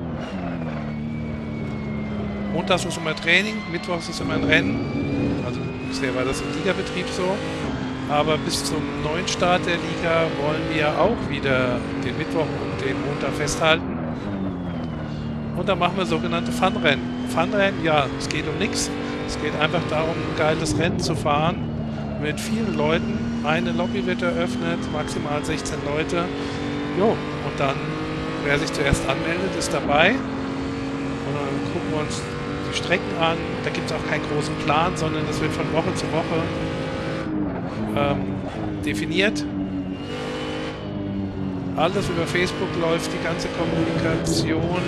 Montags ist immer Training, mittwochs ist immer ein Rennen. Also bisher war das im Ligabetrieb so. Aber bis zum neuen Start der Liga wollen wir auch wieder den Mittwoch und den Montag festhalten. Und dann machen wir sogenannte Fun-Rennen. Fun-Rennen, ja, es geht um nichts. Es geht einfach darum, ein geiles Rennen zu fahren mit vielen Leuten. Eine Lobby wird eröffnet, maximal 16 Leute. Jo, und dann, wer sich zuerst anmeldet, ist dabei. Und dann gucken wir uns die Strecken an. Da gibt es auch keinen großen Plan, sondern es wird von Woche zu Woche definiert. Alles über Facebook läuft, die ganze Kommunikation.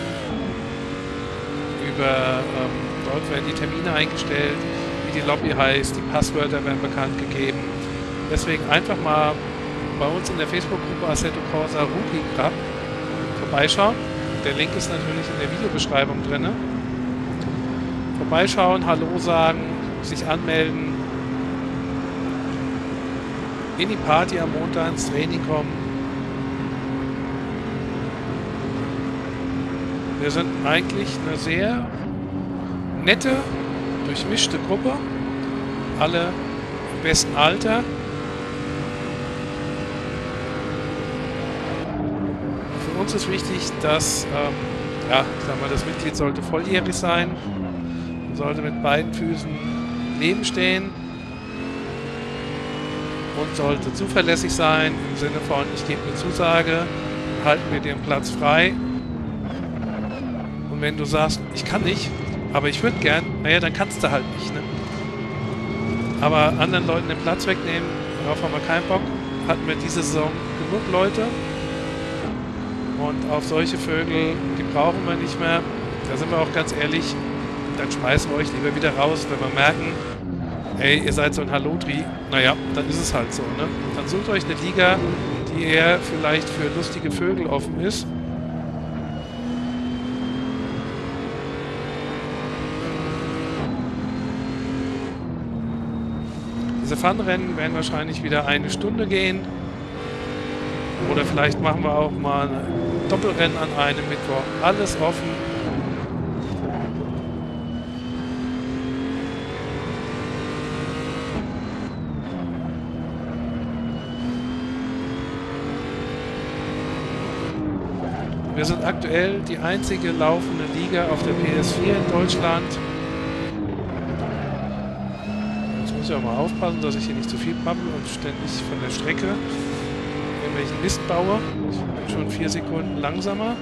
Dort werden die Termine eingestellt, wie die Lobby heißt, die Passwörter werden bekannt gegeben. Deswegen einfach mal bei uns in der Facebook-Gruppe Assetto Corsa Rookie Club vorbeischauen. Der Link ist natürlich in der Videobeschreibung drin. Vorbeischauen, Hallo sagen, sich anmelden, in die Party am Montag ins Training kommen. Wir sind eigentlich eine sehr nette, durchmischte Gruppe. Alle im besten Alter. Für uns ist wichtig, dass ja, ich sag mal, das Mitglied sollte volljährig sein, sollte mit beiden Füßen im Leben stehen und sollte zuverlässig sein, im Sinne von, ich gebe eine Zusage, halten wir dir einen Platz frei. Und wenn du sagst, ich kann nicht, aber ich würde gern, naja, dann kannst du halt nicht. Ne? Aber anderen Leuten den Platz wegnehmen, darauf haben wir keinen Bock. Hatten wir diese Saison genug Leute. Und auf solche Vögel, die brauchen wir nicht mehr. Da sind wir auch ganz ehrlich, dann schmeißen wir euch lieber wieder raus, wenn wir merken, ey, ihr seid so ein Hallodri, naja, dann ist es halt so, ne? Dann sucht euch eine Liga, die eher vielleicht für lustige Vögel offen ist. Diese Fun-Rennen werden wahrscheinlich wieder 1 Stunde gehen. Oder vielleicht machen wir auch mal ein Doppelrennen an einem Mittwoch. Alles offen. Wir sind aktuell die einzige laufende Liga auf der PS4 in Deutschland. Jetzt muss ich auch mal aufpassen, dass ich hier nicht zu viel babbel und ständig von der Strecke irgendwelchen Mist baue. Ich bin schon 4 Sekunden langsamer.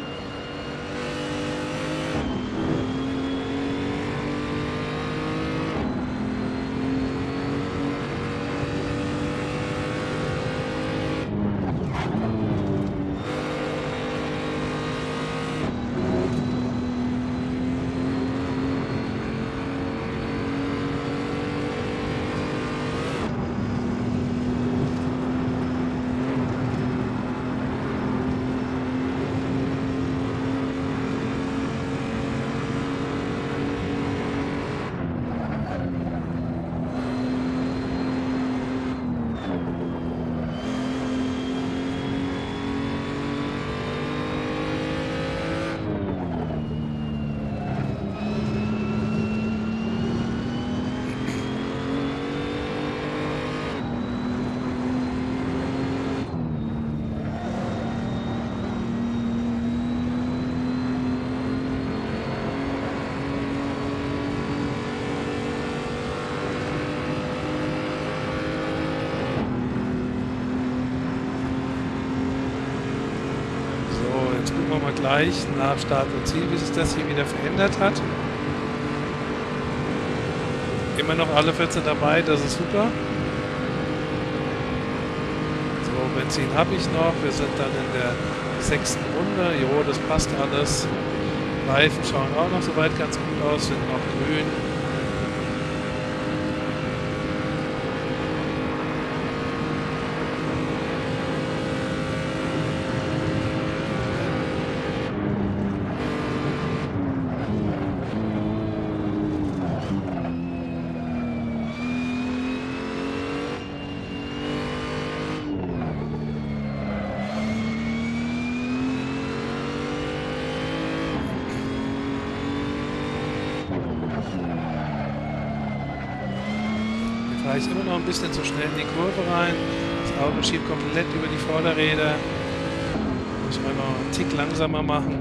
Gleich nach Start und Ziel, wie sich das hier wieder verändert hat. Immer noch alle 14 dabei, das ist super. So, Benzin habe ich noch. Wir sind dann in der 6. Runde. Jo, das passt alles. Reifen schauen auch noch soweit ganz gut aus, sind noch grün. ich immer noch ein bisschen zu schnell in die Kurve rein. Das Auto schiebt komplett über die Vorderräder. Muss ich einfach einen Tick langsamer machen.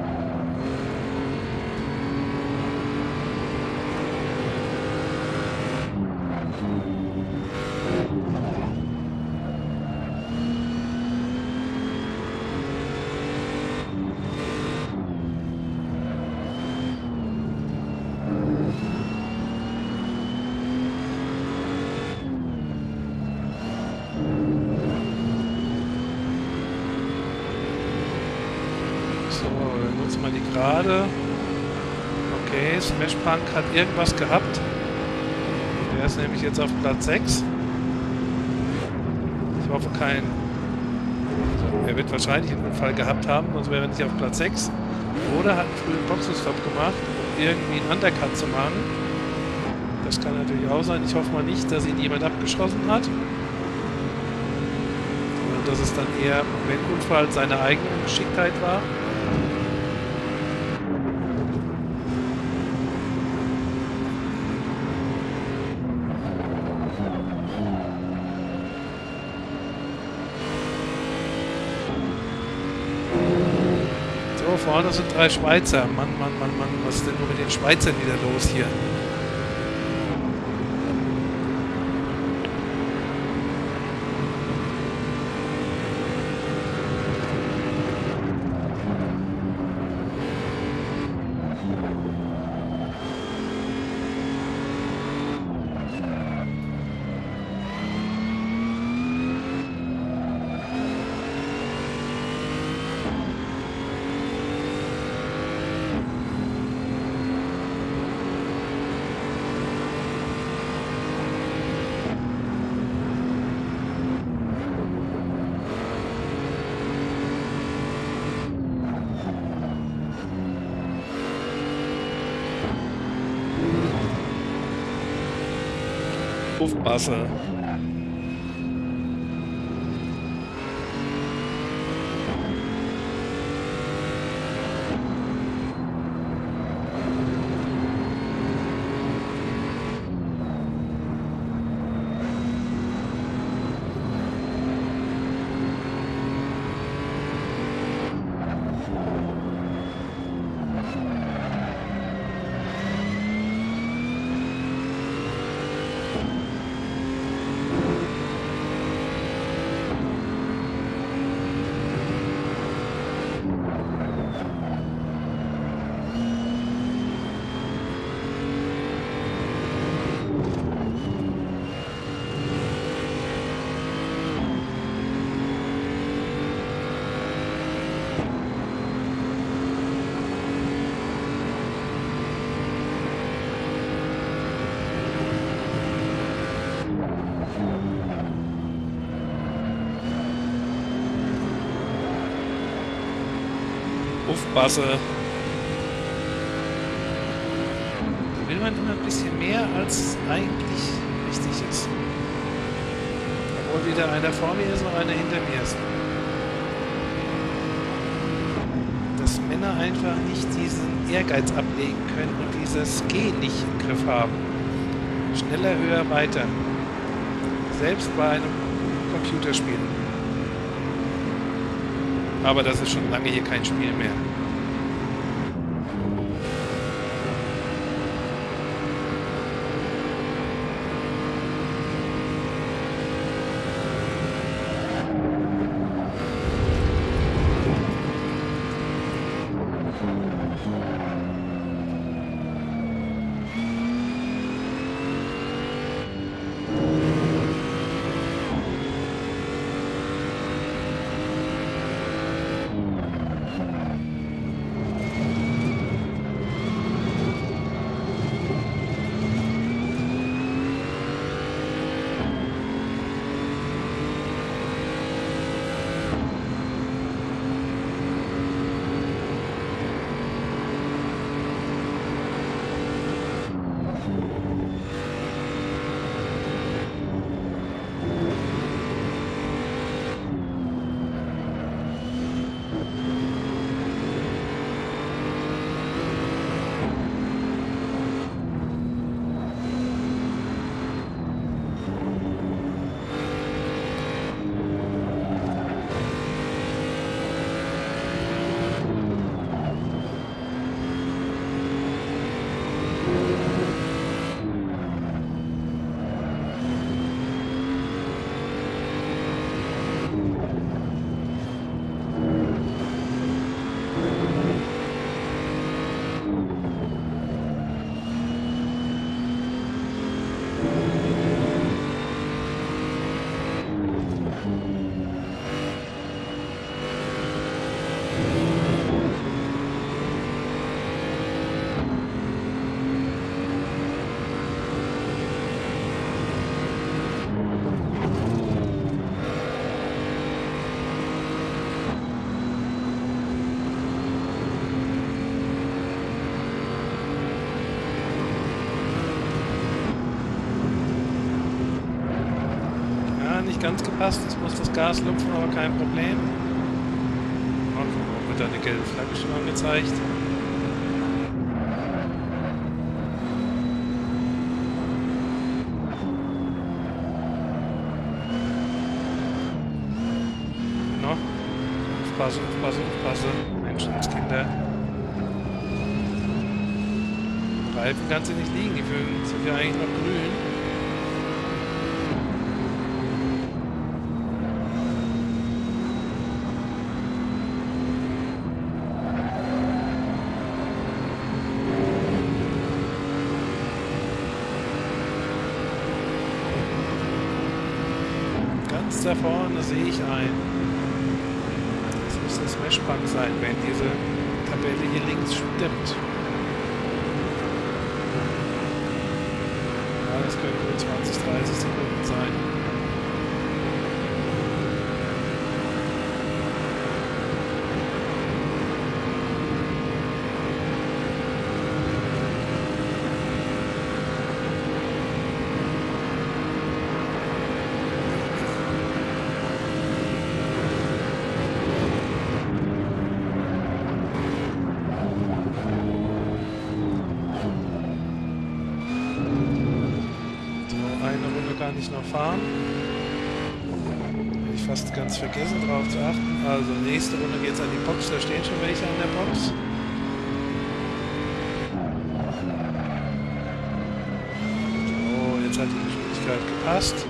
Mal die Gerade. Okay, Smash Punk hat irgendwas gehabt. Der ist nämlich jetzt auf Platz 6. Ich hoffe kein... Er wird wahrscheinlich einen Unfall gehabt haben, sonst wäre er nicht auf Platz 6. Oder hat einen frühen Boxenstopp gemacht, um irgendwie einen Undercut zu machen. Das kann natürlich auch sein. Ich hoffe mal nicht, dass ihn jemand abgeschossen hat. Sondern dass es dann eher, wenn Unfall, seine eigene Ungeschicktheit war. Vorne sind 3 Schweizer. Mann, Mann, Mann, Mann. Was ist denn nur mit den Schweizern wieder los hier? Aufpasse. Aufpasse. Da will man immer ein bisschen mehr, als eigentlich richtig ist. Obwohl weder einer vor mir ist, noch einer hinter mir ist. Dass Männer einfach nicht diesen Ehrgeiz ablegen können und dieses Gehen nicht im Griff haben. Schneller, höher, weiter. Selbst bei einem Computerspiel. Aber das ist schon lange hier kein Spiel mehr. ganz gepasst. Es muss das Gas lupfen, aber kein Problem. Und warum wird da eine gelbe Flagge schon angezeigt? No? Aufpasse, aufpasse, aufpasse. Menschenskinder. Reifen kannst du nicht liegen, die Vögel sind ja eigentlich noch grün. Ganz da vorne sehe ich einen. Das muss das Meshbank sein, wenn diese Tabelle hier links stimmt. Das können nur 20, 30 Sekunden sein. Kann ich noch fahren. Habe ich fast ganz vergessen, darauf zu achten. Also nächste Runde geht es an die Box, da stehen schon welche an der Box. So, jetzt hat die Geschwindigkeit gepasst.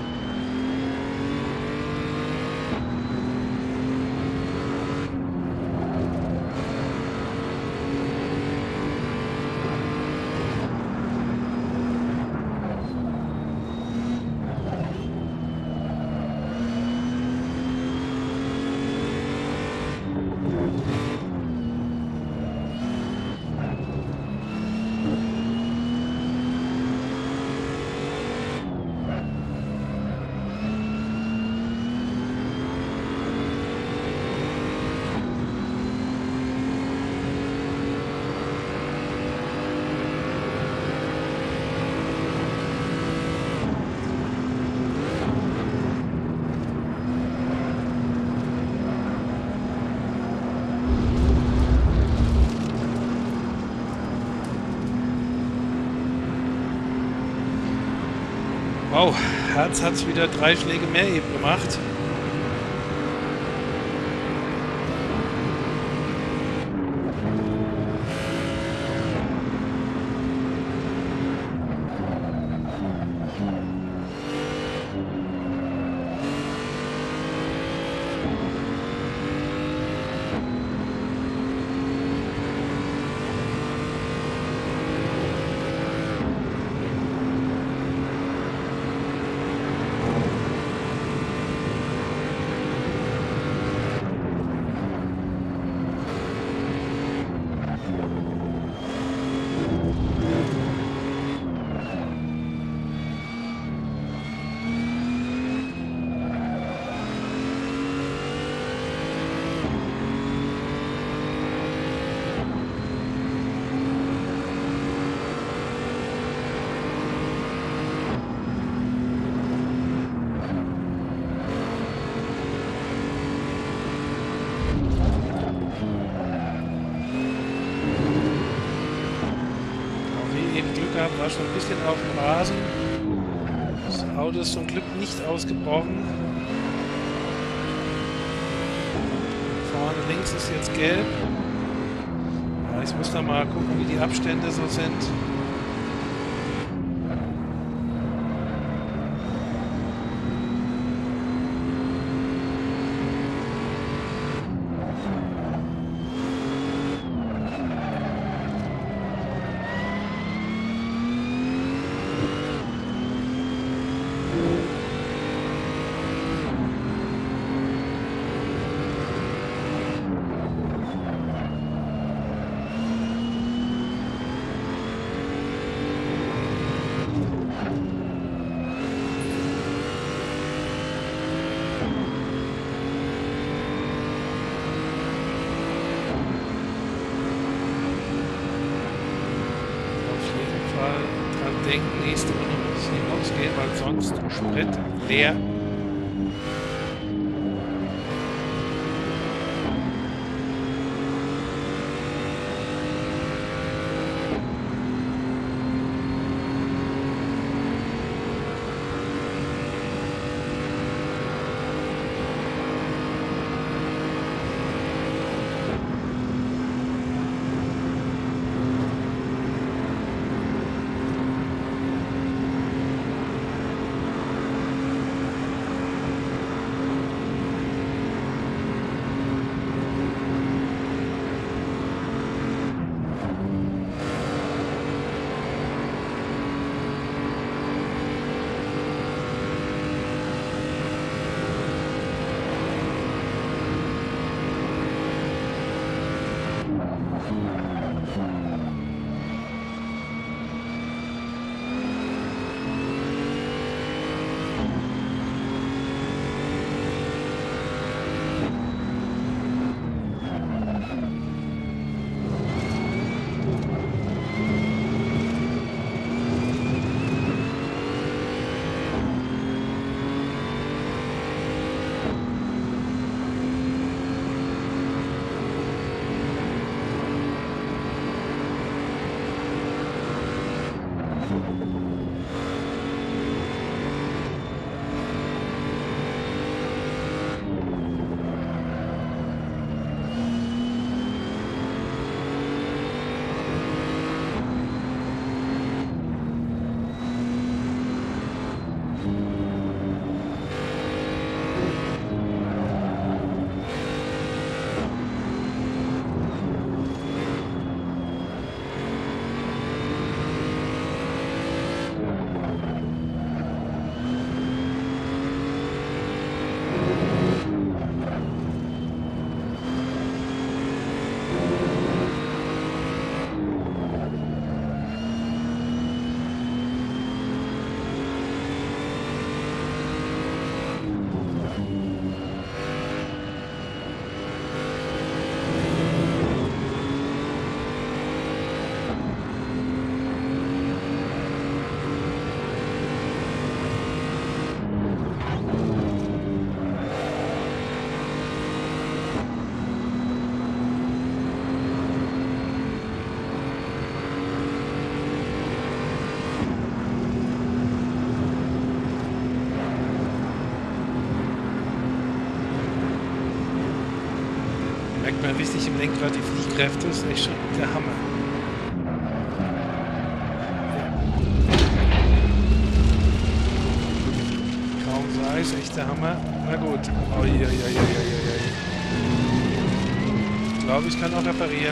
Wow, Herz hat wieder 3 Schläge mehr eben gemacht. War schon ein bisschen auf dem Rasen. Das Auto ist zum Glück nicht ausgebrochen. Vorne links ist jetzt gelb. Ja, ich muss da mal gucken, wie die Abstände so sind. Denken, nächste Runde muss ich in die Box gehen, weil sonst Sprit leer. spürt man richtig im Lenkrad die Fliehkräfte. Das ist echt schon der Hammer. Kaum sei es, echt der Hammer. Na gut. Oh, ja. Ich glaube, ich kann auch reparieren.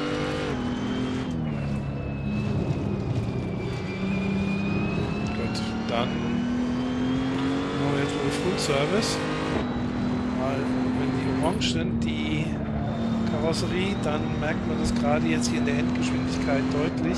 Gut, dann machen wir jetzt wohl Full Service. Weil wenn die orange sind, die Karosserie, dann merkt man das gerade jetzt hier in der Endgeschwindigkeit deutlich.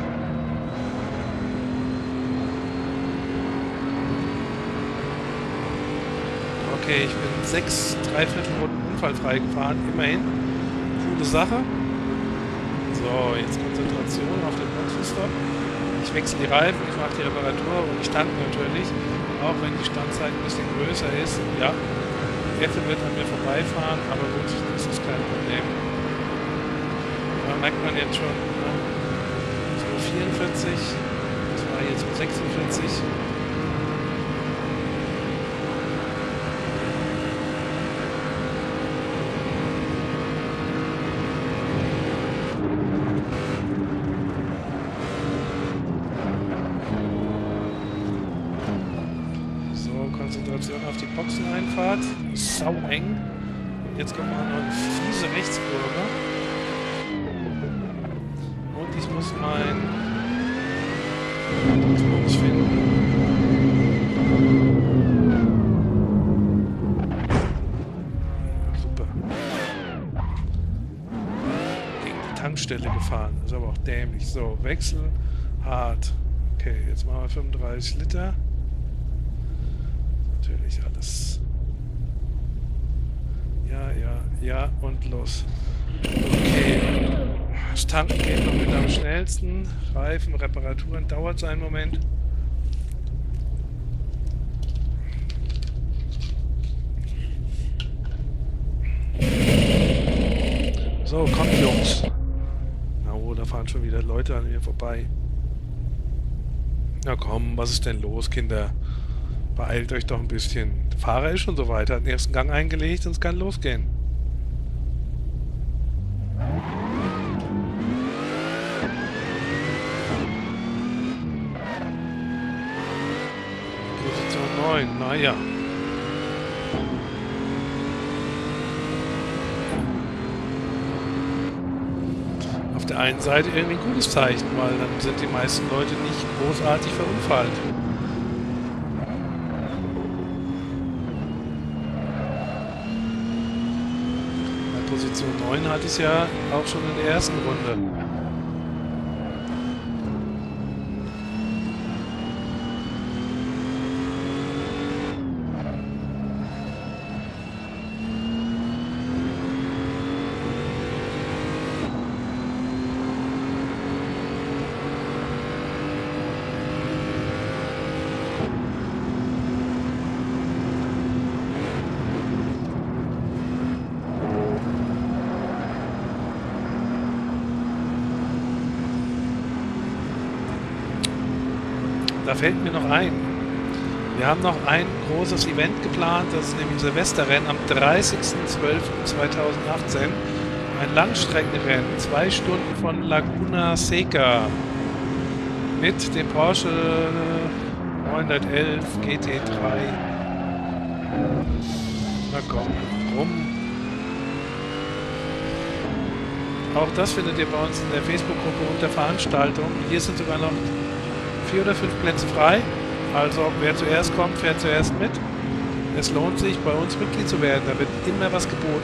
Okay, ich bin 6 Dreiviertelrunden unfallfrei gefahren, immerhin. Coole Sache. So, jetzt Konzentration auf den Boxenstopp. Ich wechsle die Reifen, ich mache die Reparatur und ich tanke natürlich, auch wenn die Standzeit ein bisschen größer ist. Ja, Effe wird an mir vorbeifahren, aber gut, das ist kein Problem. Da merkt man jetzt schon, ne? So 44, das war jetzt 46. Konzentration auf die Boxeneinfahrt. Sau eng. Jetzt kommt noch eine fiese Rechtskurve. Und ich muss mein Boxenpunkt finden. Super. Gegen die Tankstelle gefahren. Ist aber auch dämlich. So, Wechsel. Hart. Okay, jetzt machen wir 35 Liter. Natürlich alles. Ja und los. Okay. Das Tanken geht noch mit am schnellsten. Reifen, Reparaturen dauert so einen Moment. So, kommt Jungs. Na oh, da fahren schon wieder Leute an mir vorbei. Na komm, was ist denn los, Kinder? Beeilt euch doch ein bisschen. Der Fahrer ist schon so weit, hat den ersten Gang eingelegt und es kann losgehen. Position 9, naja. Auf der einen Seite irgendwie ein gutes Zeichen, weil dann sind die meisten Leute nicht großartig verunfallt. Position 9 hatte ich ja auch schon in der ersten Runde. Da fällt mir noch ein. Wir haben noch ein großes Event geplant, das ist nämlich Silvesterrennen am 30.12.2018. Ein Langstreckenrennen, 2 Stunden von Laguna Seca mit dem Porsche 911 GT3. Na komm, rum. Auch das findet ihr bei uns in der Facebook-Gruppe unter Veranstaltung. Hier sind sogar noch 4 oder 5 Plätze frei. Also wer zuerst kommt, fährt zuerst mit. Es lohnt sich, bei uns Mitglied zu werden. Da wird immer was geboten.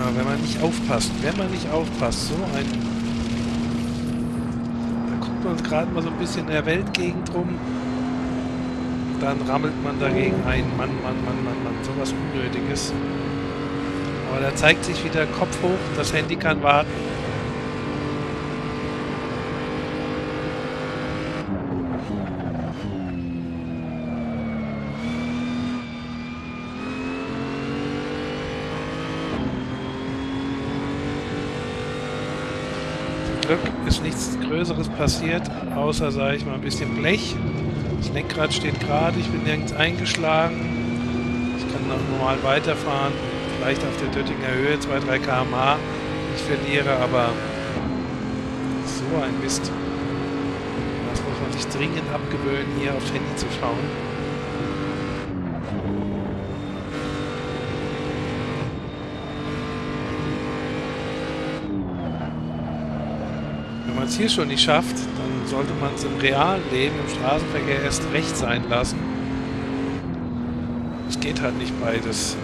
wenn man nicht aufpasst. Wenn man nicht aufpasst, so ein... Da guckt man gerade mal so ein bisschen in der Weltgegend rum. Dann rammelt man dagegen ein. Mann, sowas Unnötiges. Aber da zeigt sich wieder Kopf hoch, das Handy kann warten. Zum Glück ist nichts Größeres passiert, außer, sage ich mal, ein bisschen Blech. Das Lenkrad steht gerade, ich bin nirgends eingeschlagen. Ich kann noch normal weiterfahren. Vielleicht auf der Döttinger Höhe 2-3 km/h. Ich verliere, aber so ein Mist. Das muss man sich dringend abgewöhnen, hier aufs Handy zu schauen. Wenn man es hier schon nicht schafft, dann sollte man es im realen Leben, im Straßenverkehr erst recht sein lassen. Es geht halt nicht beides.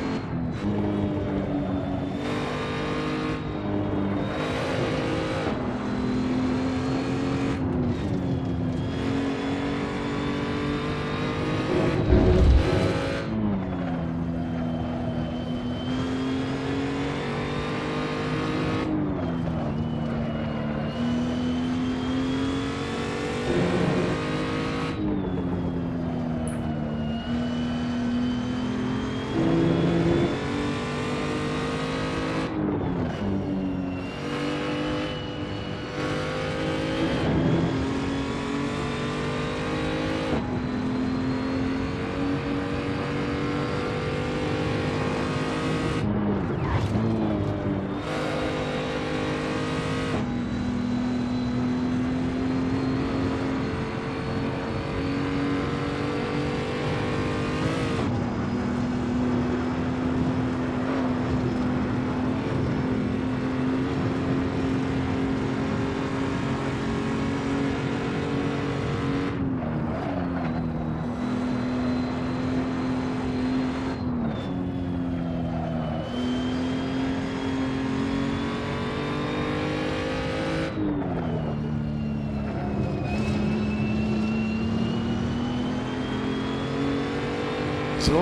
So.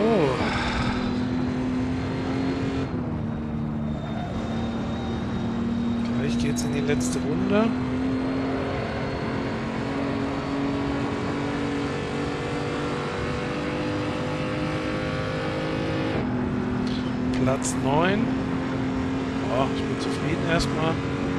Gleich geht's in die letzte Runde. Platz 9. Oh, ich bin zufrieden erstmal.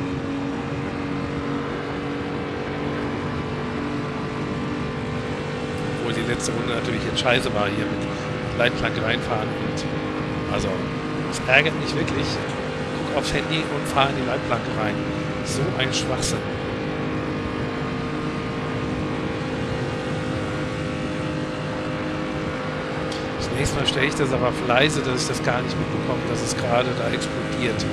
Obwohl die letzte Runde natürlich jetzt scheiße war hier mit Leitplanke reinfahren und also es ärgert mich wirklich. Guck aufs Handy und fahre in die Leitplanke rein. So ein Schwachsinn. Das nächste Mal stelle ich das aber auf leise, dass ich das gar nicht mitbekomme, dass es gerade da explodiert.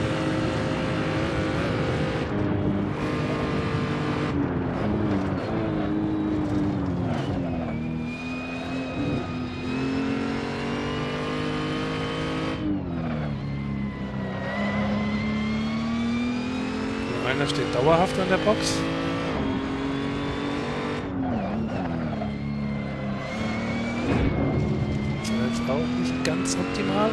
Einer steht dauerhaft an der Box. Das war jetzt auch nicht ganz optimal.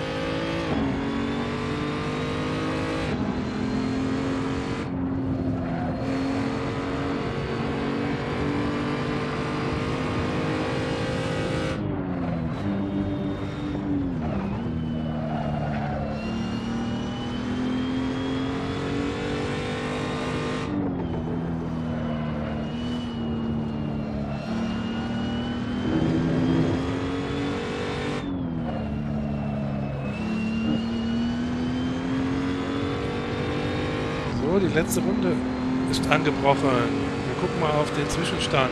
Die letzte Runde ist angebrochen. Wir gucken mal auf den Zwischenstand.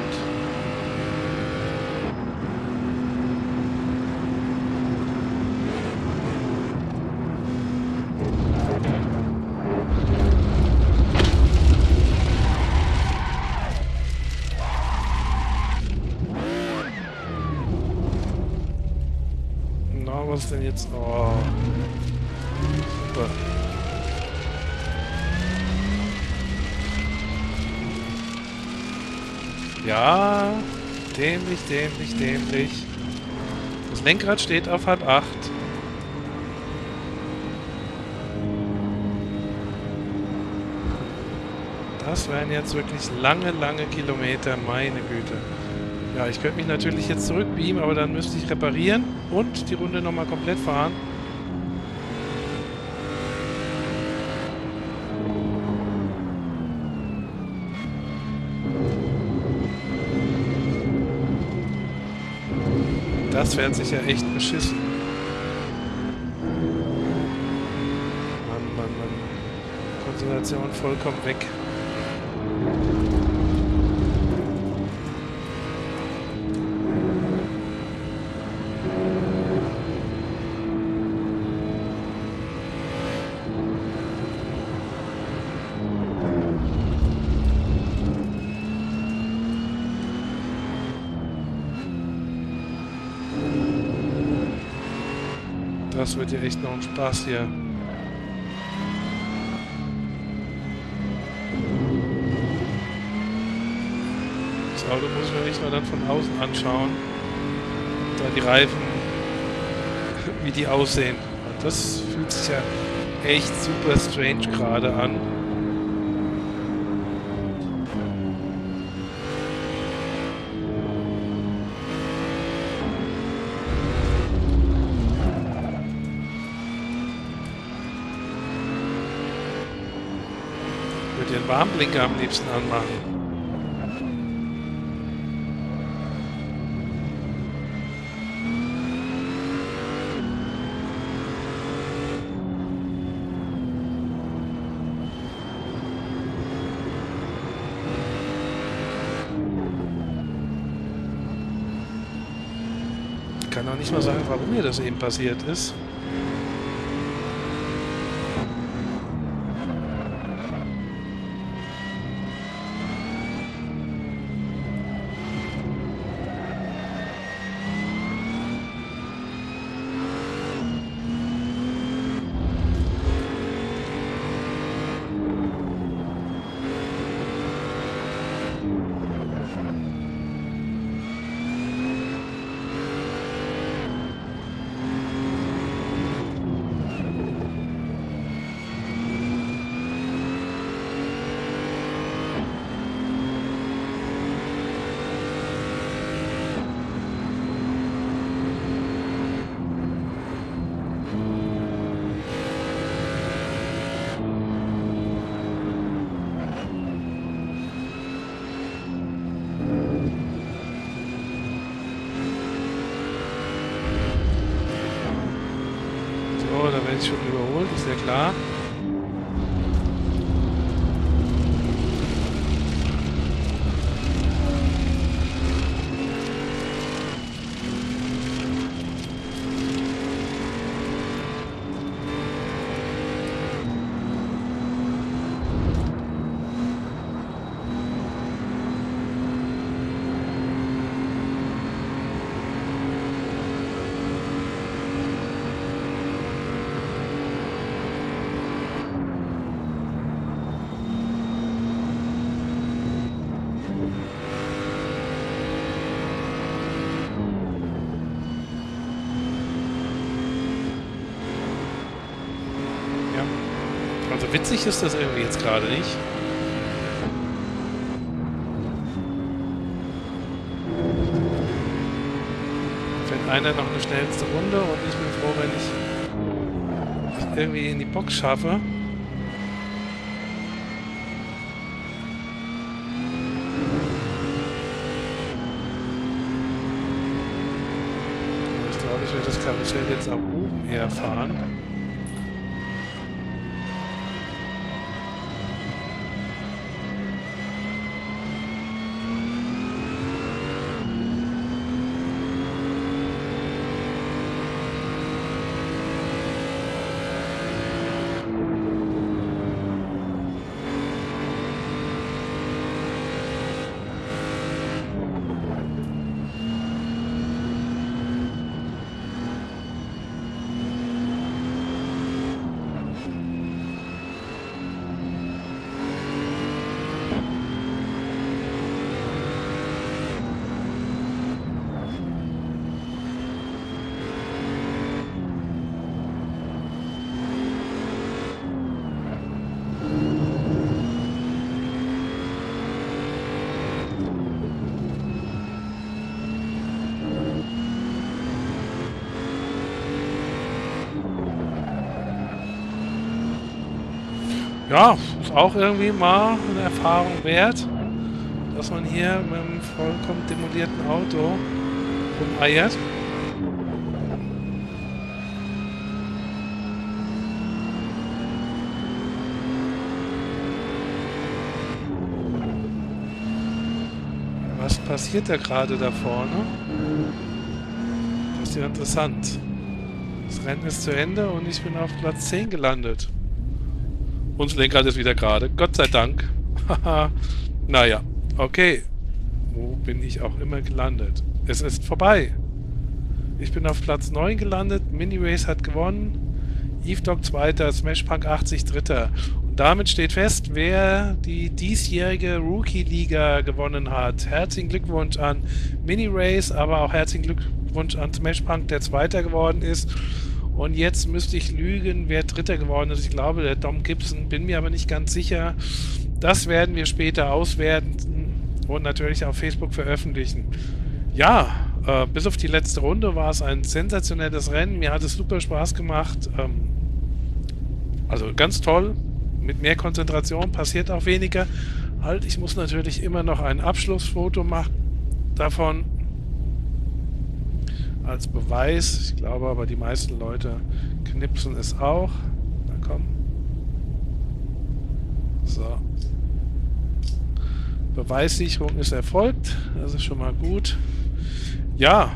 Na, was denn jetzt? Oh, super. Ja, dämlich, dämlich, dämlich. Das Lenkrad steht auf 7:30. Das wären jetzt wirklich lange, lange Kilometer, meine Güte. Ja, ich könnte mich natürlich jetzt zurückbeamen, aber dann müsste ich reparieren und die Runde nochmal komplett fahren. Das wäre sicher echt beschissen. Mann, Mann, Mann. Konzentration vollkommen weg. Das wird ja echt noch ein Spaß hier. Das Auto muss ich mir nicht mal dann von außen anschauen. Da die Reifen, wie die aussehen. Und das fühlt sich ja echt super strange gerade an. Ich würde den Warnblinker am liebsten anmachen. Ich kann auch nicht mal sagen, warum mir das eben passiert ist. So, da werde ich schon überholt, ist ja klar. Also witzig ist das irgendwie jetzt gerade nicht. Fährt einer noch eine schnellste Runde und ich bin froh, wenn ich es irgendwie in die Box schaffe. Ich glaube, ich werde das Karussell jetzt nach oben eher fahren. Ja, ist auch irgendwie mal eine Erfahrung wert, dass man hier mit einem vollkommen demolierten Auto rumeiert. Was passiert da gerade da vorne? Das ist ja interessant. Das Rennen ist zu Ende und ich bin auf Platz 10 gelandet. Und das Lenkrad ist wieder gerade. Gott sei Dank. Haha. Naja, okay. Wo bin ich auch immer gelandet? Es ist vorbei. Ich bin auf Platz 9 gelandet. Mini-Race hat gewonnen. Evedog 2. Smashpunk 80 3. Und damit steht fest, wer die diesjährige Rookie-Liga gewonnen hat. Herzlichen Glückwunsch an Mini-Race, aber auch herzlichen Glückwunsch an Smashpunk, der Zweiter geworden ist. Und jetzt müsste ich lügen, wer Dritter geworden ist. Ich glaube, der Dom Gibson, bin mir aber nicht ganz sicher. Das werden wir später auswerten und natürlich auf Facebook veröffentlichen. Ja, bis auf die letzte Runde war es ein sensationelles Rennen. Mir hat es super Spaß gemacht. Also ganz toll. Mit mehr Konzentration passiert auch weniger. Halt, ich muss natürlich immer noch ein Abschlussfoto machen davon. Als Beweis. Ich glaube aber, die meisten Leute knipsen es auch. Na komm. So. Beweissicherung ist erfolgt. Das ist schon mal gut. Ja.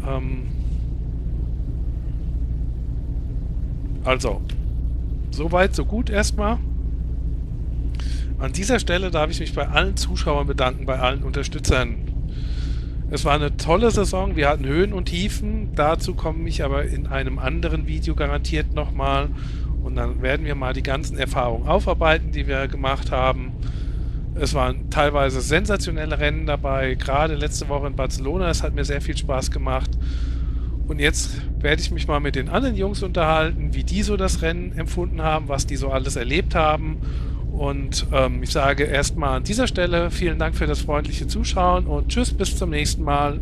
Also. Soweit, so gut erstmal. An dieser Stelle darf ich mich bei allen Zuschauern bedanken, bei allen Unterstützern. Es war eine tolle Saison, wir hatten Höhen und Tiefen, dazu komme ich aber in einem anderen Video garantiert nochmal und dann werden wir mal die ganzen Erfahrungen aufarbeiten, die wir gemacht haben. Es waren teilweise sensationelle Rennen dabei, gerade letzte Woche in Barcelona, es hat mir sehr viel Spaß gemacht. Und jetzt werde ich mich mal mit den anderen Jungs unterhalten, wie die so das Rennen empfunden haben, was die so alles erlebt haben. Und ich sage erstmal an dieser Stelle vielen Dank für das freundliche Zuschauen und tschüss, bis zum nächsten Mal.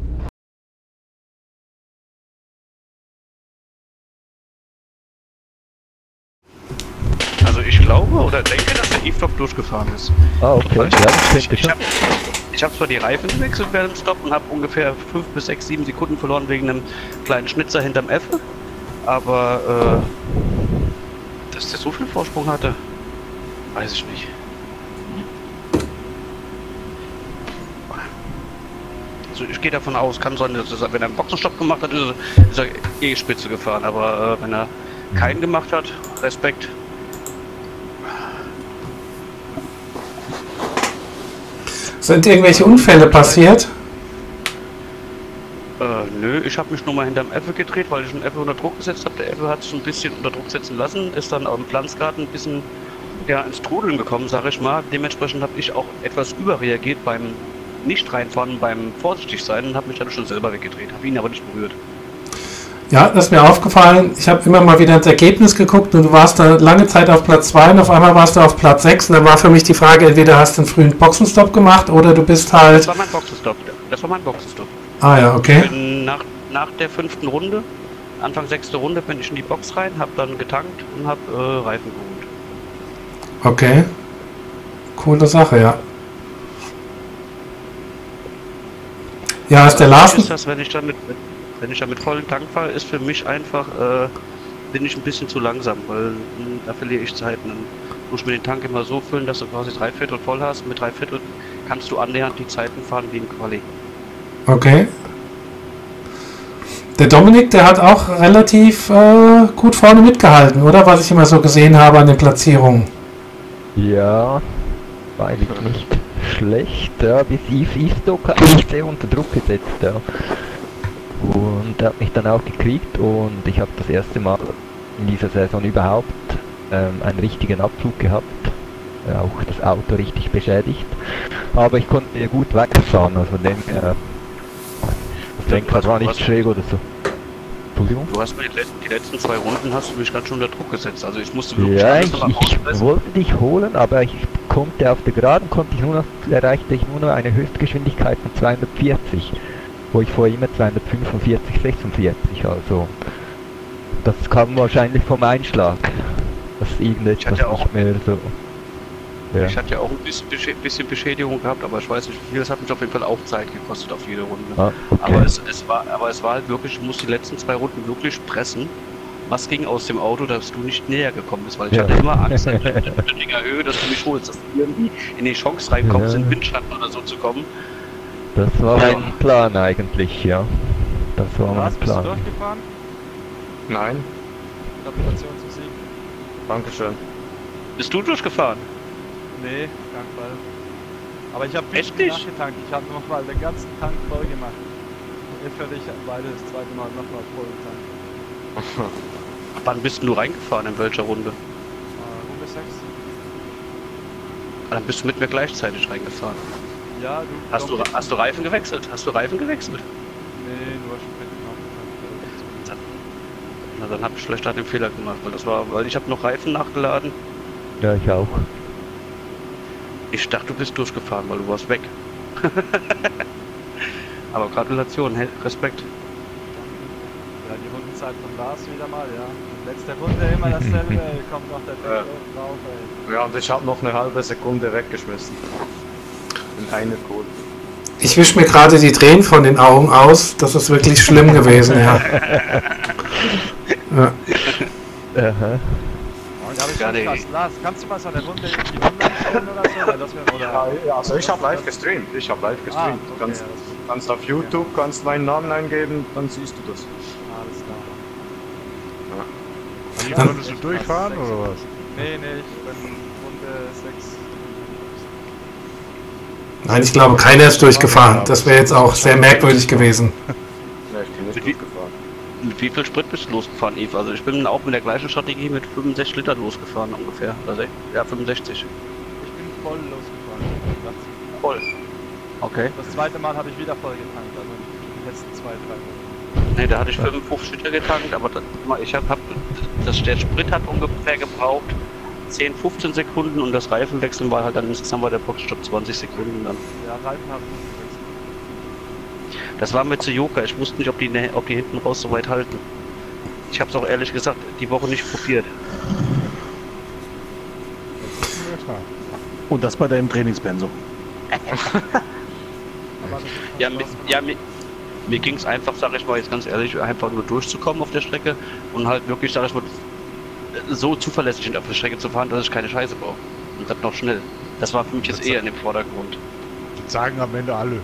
Also ich glaube oder denke, dass der Evedog durchgefahren ist. Ah, okay. Ich habe zwar die Reifen gewechselt während dem Stopp und habe ungefähr 5 bis 6, 7 Sekunden verloren wegen einem kleinen Schnitzer hinterm F. Aber dass der so viel Vorsprung hatte, weiß ich nicht. Also ich gehe davon aus, kann sein, dass wenn er einen Boxenstopp gemacht hat, ist er eh Spitze gefahren. Aber wenn er keinen gemacht hat, Respekt. Sind irgendwelche Unfälle passiert? Nö, ich habe mich nur mal hinterm Apple gedreht, weil ich einen Apple unter Druck gesetzt habe. Der Apple hat sich ein bisschen unter Druck setzen lassen, ist dann am Pflanzgarten ein bisschen ins Trudeln gekommen, sage ich mal. Dementsprechend habe ich auch etwas überreagiert beim nicht reinfahren, beim vorsichtig sein und habe mich dann schon selber weggedreht, habe ihn aber nicht berührt. Ja, das ist mir aufgefallen. Ich habe immer mal wieder ins Ergebnis geguckt und du warst da lange Zeit auf Platz 2 und auf einmal warst du auf Platz 6 und dann war für mich die Frage, entweder hast du einen frühen Boxenstopp gemacht oder du bist halt... Das war mein Boxenstopp. Das war mein Boxenstopp. Ah ja, okay. Ich bin nach der 5. Runde, Anfang 6. Runde, bin ich in die Box rein, habe dann getankt und habe Reifen geholt. Okay. Coole Sache, ja. Ja, ist der Larsen... Ist das, wenn ich dann mit vollen Tank fahre, ist für mich einfach, bin ich ein bisschen zu langsam, weil da verliere ich Zeit. Dann muss ich mir den Tank immer so füllen, dass du quasi 3/4 voll hast. Mit 3/4 kannst du annähernd die Zeiten fahren wie im Quali. Okay. Der Dominik, der hat auch relativ gut vorne mitgehalten, oder? Was ich immer so gesehen habe an den Platzierungen. Ja, war eigentlich nicht schlecht, ja, bis Evedog hat mich sehr unter Druck gesetzt, ja. Und er hat mich dann auch gekriegt und ich habe das erste Mal in dieser Saison überhaupt einen richtigen Abflug gehabt, auch das Auto richtig beschädigt, aber ich konnte gut weiterfahren, also das Lenkrad war nicht schräg oder so. Entschuldigung? Du hast mir die letzten 2 Runden hast du mich ganz schön unter Druck gesetzt, also ich musste wirklich ich wollte dich holen, aber ich konnte auf der Geraden erreichte ich nur noch eine Höchstgeschwindigkeit von 240. Wo ich vorher immer 245, 46, also das kam wahrscheinlich vom Einschlag. dass irgendetwas hatte auch- nicht mehr so... Ja. Ich hatte ja auch ein bisschen Beschädigung gehabt, aber ich weiß nicht wie viel. Das hat mich auf jeden Fall auch Zeit gekostet auf jede Runde. Ah, okay. Aber es war halt wirklich, ich musste die letzten 2 Runden wirklich pressen. Was ging aus dem Auto, dass du nicht näher gekommen bist, weil ich Ja. hatte immer Angst, in der Höhe, dass du mich holst, dass du irgendwie in die Chance reinkommst, Ja. in den Windschatten oder so zu kommen. Das war Ja. mein Plan eigentlich, ja. Das war mein Lars, bist du Plan. durchgefahren? Nein, Gratulation zum Sieg. dankeschön. Bist du durchgefahren? Nee, kein Fall. Aber ich habe Echt viel nicht? nachgetankt. Ich habe nochmal den ganzen Tank voll gemacht. Für dich beide das zweite Mal nochmal voll getankt. Wann bist du reingefahren, in welcher Runde? Runde 6. Dann bist du mit mir gleichzeitig reingefahren. Ja, du. Hast du Reifen gewechselt? Hast du Reifen gewechselt? Nee, nur Sprit nachgetankt. Na, dann habe ich vielleicht da den Fehler gemacht, weil ich habe noch Reifen nachgeladen. Ja, ich auch. Ich dachte, du bist durchgefahren, weil du warst weg. Aber Gratulation, hey, Respekt. Ja, die Rundenzeit von Lars wieder mal, ja. Letzte Runde immer dasselbe, kommt noch der Deckel drauf, ey. Ja, und ich habe noch eine halbe Sekunde weggeschmissen. In eine Kurve. Ich wische mir gerade die Tränen von den Augen aus. Das ist wirklich schlimm gewesen, ja. Ja. Aha. Und habe ich Ja, schon nee. krass. Lars, kannst du mal so eine Runde die online schauen oder so? Weil das wär, oder? Ja, also ich habe live gestreamt. Ich habe live gestreamt. okay, Du kannst, ja, das ist kannst auf YouTube, kannst meinen Namen eingeben, dann siehst du das. alles klar. Dann- Konntest du durchfahren oder was? Nee, ich bin Runde 6. Nein, ich glaube, keiner ist durchgefahren. Das wäre jetzt auch sehr merkwürdig gewesen. Ja, ich bin nicht Mit wie- durchgefahren. Mit wie viel Sprit bist du losgefahren, Eve? Also ich bin auch mit der gleichen Strategie mit 65 Liter losgefahren ungefähr. Also, ja, 65. Ich bin voll losgefahren. Voll. Okay. Das zweite Mal habe ich wieder voll getankt, also die letzten 2, 3 Runden. Ne, da hatte ich 55 Liter getankt, aber der Sprit hat ungefähr gebraucht 10, 15 Sekunden und das Reifenwechseln war halt dann insgesamt bei der Boxenstopp 20 Sekunden dann. Ja, Reifen habe ich nicht gewechselt. Das war mit Suzuka, ich wusste nicht, ob die hinten raus so weit halten. Ich habe es auch ehrlich gesagt die Woche nicht probiert. Und das bei deinem Trainingspensum. Mir ging es einfach, sag ich mal jetzt ganz ehrlich, einfach nur durchzukommen auf der Strecke und halt wirklich, sag ich mal, so zuverlässig auf der Strecke zu fahren, dass ich keine Scheiße brauche. Und das noch schnell. Das war für mich jetzt eher in dem Vordergrund. Das sagen am Ende alle.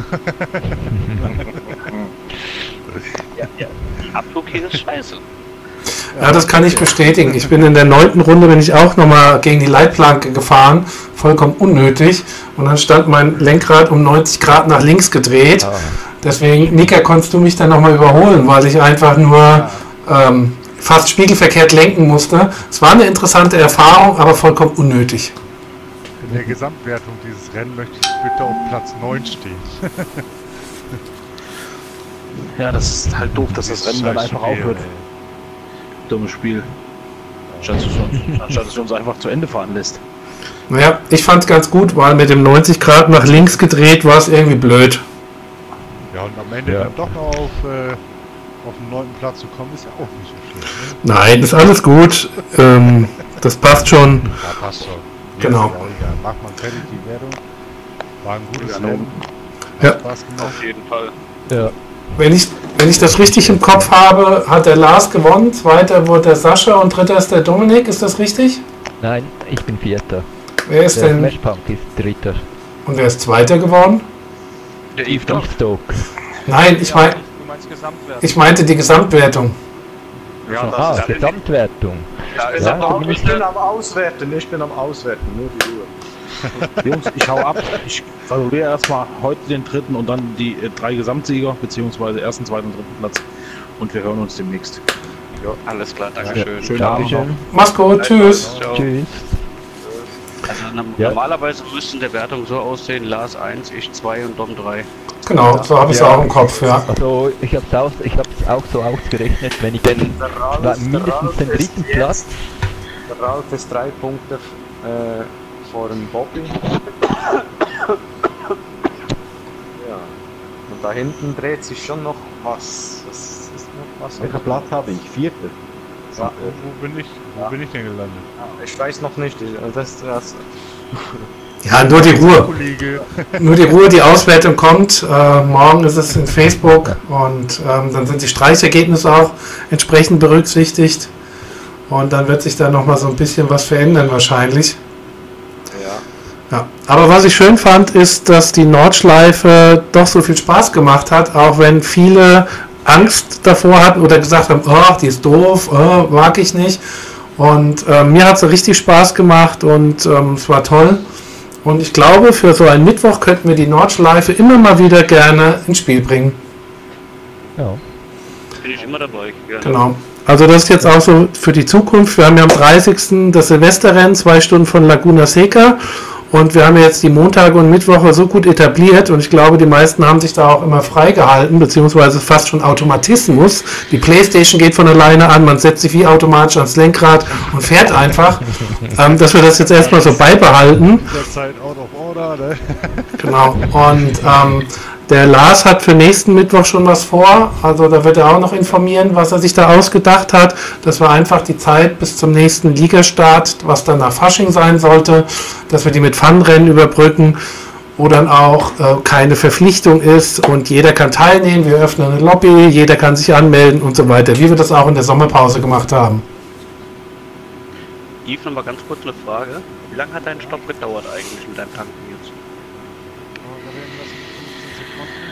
Abflug hier ist scheiße. Ja, das kann ich bestätigen. Ich bin in der 9. Runde, bin ich auch nochmal gegen die Leitplanke gefahren. Vollkommen unnötig. Und dann stand mein Lenkrad um 90 Grad nach links gedreht. Deswegen, Nika, konntest du mich dann nochmal überholen, weil ich einfach nur fast spiegelverkehrt lenken musste. Es war eine interessante Erfahrung, aber vollkommen unnötig. In der Gesamtwertung dieses Rennen möchte ich bitte auf Platz 9 stehen. Ja, das ist halt doof, dass das Rennen dann Scheiß einfach Spiel, aufhört. ey. Dummes Spiel. Anstatt es uns einfach zu Ende fahren lässt. Naja, ich fand es ganz gut, weil mit dem 90 Grad nach links gedreht war es irgendwie blöd. Ja, und am Ende Ja. dann doch noch auf den 9. Platz zu kommen, ist ja auch nicht so schlecht. Ne? Nein, ist alles gut. Das passt schon. Ja, passt schon. Genau. Ist ja auch egal. Macht man fertig die Wertung. War ein gutes Ja, Rennen. Ja. Hat Spaß gemacht. Auf jeden Fall. Ja. Wenn ich das richtig im Kopf habe, hat der Lars gewonnen, zweiter wurde der Sascha und dritter ist der Dominik, ist das richtig? Nein, ich bin Vierter. Wer ist Der denn Flashpunk ist Dritter. und wer ist zweiter geworden? Der Eve doch. Stoke. Nein, Du meinst Gesamtwert. ich meinte die Gesamtwertung. Ja, Aha, das ist, Gesamtwertung. Ja, ist Ja, aber auch ich bin am Auswerten, nur die Uhr. Jungs, ich hau ab. Ich gratuliere erstmal heute den dritten und dann die 3 Gesamtsieger, beziehungsweise ersten, zweiten und dritten Platz. Und wir hören uns demnächst. alles klar, dankeschön. Schönen Abend noch. Dankeschön. Mach's gut, tschüss. Ciao. Tschüss. Also Ja. normalerweise müssten der Wertung so aussehen, Lars 1, ich 2 und Dom 3. Genau, so habe ich es auch im Kopf, ja. Also ich hab's auch so ausgerechnet, wenn ich den mindestens den dritten Platz. Der Ralf ist 3 Punkte vor dem Bobby. Ja. Und da hinten dreht sich schon noch was. Was ist noch was? Welcher Platz habe ich? Vierter. Ja. Wo bin ich denn gelandet? Ich weiß noch nicht. Ja, nur die Ruhe. Kollege. Nur die Ruhe, die Auswertung kommt. Morgen ist es in Facebook und dann sind die Streichergebnisse auch entsprechend berücksichtigt. Und dann wird sich da nochmal so ein bisschen was verändern wahrscheinlich. Ja. Aber was ich schön fand, ist, dass die Nordschleife doch so viel Spaß gemacht hat, auch wenn viele Angst davor hatten oder gesagt haben, oh, die ist doof, oh, mag ich nicht. Und mir hat es richtig Spaß gemacht und es war toll. Und ich glaube, für so einen Mittwoch könnten wir die Nordschleife immer mal wieder gerne ins Spiel bringen. Ja. Bin ich immer dabei. Gerne. Genau. Also das ist jetzt auch so für die Zukunft. Wir haben ja am 30. das Silvesterrennen, 2 Stunden von Laguna Seca. Und wir haben jetzt die Montage und Mittwoche so gut etabliert und ich glaube, die meisten haben sich da auch immer freigehalten, beziehungsweise fast schon Automatismus. Die Playstation geht von alleine an, man setzt sich wie automatisch ans Lenkrad und fährt einfach. Dass wir das jetzt erstmal so beibehalten. Derzeit out of order, ne? Genau. Und der Lars hat für nächsten Mittwoch schon was vor. Also da wird er auch noch informieren, was er sich da ausgedacht hat. Das war einfach die Zeit bis zum nächsten Ligastart, was dann nach Fasching sein sollte, dass wir die mit Fun-Rennen überbrücken, wo dann auch keine Verpflichtung ist und jeder kann teilnehmen. Wir öffnen eine Lobby, jeder kann sich anmelden und so weiter, wie wir das auch in der Sommerpause gemacht haben. Yves, noch mal ganz kurz eine Frage. Wie lange hat dein Stopp gedauert eigentlich mit deinem Tanken jetzt? Wir reden das in 15 Sekunden.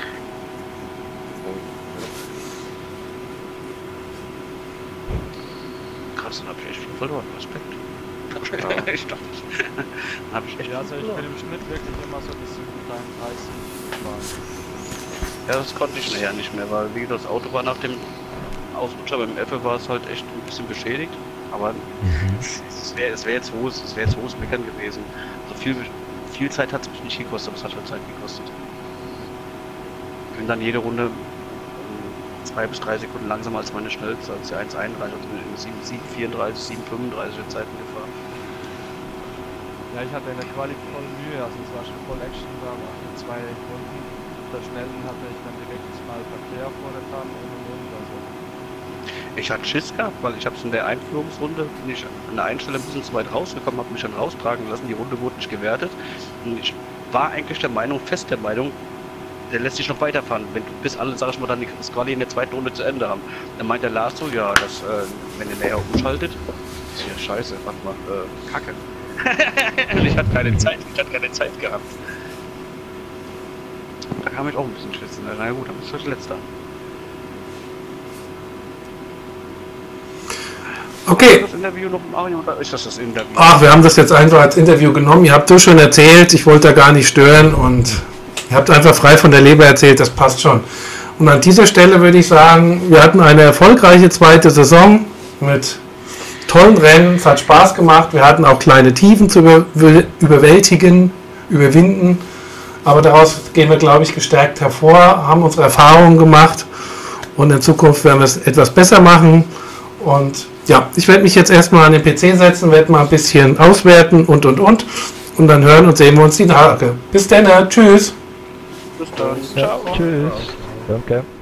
Krass, dann hab ich echt viel verloren. Respekt. Ich dachte, dann hab ich echt Ja, also ich viel bin verloren. im Schnitt wirklich immer so bis 33 fahren. Ja, das konnte ich nachher nicht mehr, weil wie gesagt, das Auto war nach dem Ausrutscher beim Apple war es halt echt ein bisschen beschädigt. Aber es wäre jetzt hohes Meckern gewesen. Also viel Zeit hat es mich nicht gekostet, aber es hat halt Zeit gekostet. Ich bin dann jede Runde 2 bis 3 Sekunden langsamer als meine schnellste, als die 1,31, also bin ich in 7,34, 7,35 Zeiten gefahren. Ja, ich hatte in der Quali voll Mühe, also es war schon voll Action, da waren 2 Runden. Der Schnellen hatte ich dann direkt mal Verkehr vor der Fahrt und. Also. Ich hatte Schiss gehabt, weil ich habe es in der Einführungsrunde, bin ich an der einen Stelle ein bisschen zu weit rausgekommen, habe mich dann raustragen lassen, die Runde wurde nicht gewertet. Und ich war eigentlich fest der Meinung, der lässt sich noch weiterfahren, bis alle, sag ich mal, dann das Quali in der zweiten Runde zu Ende haben. Dann meint der Lars so, ja, wenn ihr näher umschaltet, ist ja scheiße, warte mal, Kacke. Ich hatte keine Zeit gehabt. Da kam ich auch ein bisschen schwitzen. Na gut, dann bist du letzter. Okay. Das Interview noch machen oder ist das Interview? Ach, wir haben das jetzt einfach als Interview genommen. Ihr habt so schon erzählt, ich wollte da gar nicht stören und ihr habt einfach frei von der Leber erzählt, das passt schon. Und an dieser Stelle würde ich sagen, wir hatten eine erfolgreiche zweite Saison mit tollen Rennen, es hat Spaß gemacht, wir hatten auch kleine Tiefen zu überwinden, aber daraus gehen wir, glaube ich, gestärkt hervor, haben unsere Erfahrungen gemacht und in Zukunft werden wir es etwas besser machen. Und ja, ich werde mich jetzt erstmal an den PC setzen, werde mal ein bisschen auswerten und dann hören und sehen wir uns die Tage. Bis dann, tschüss. Bis dann. Ja, tschüss. Danke.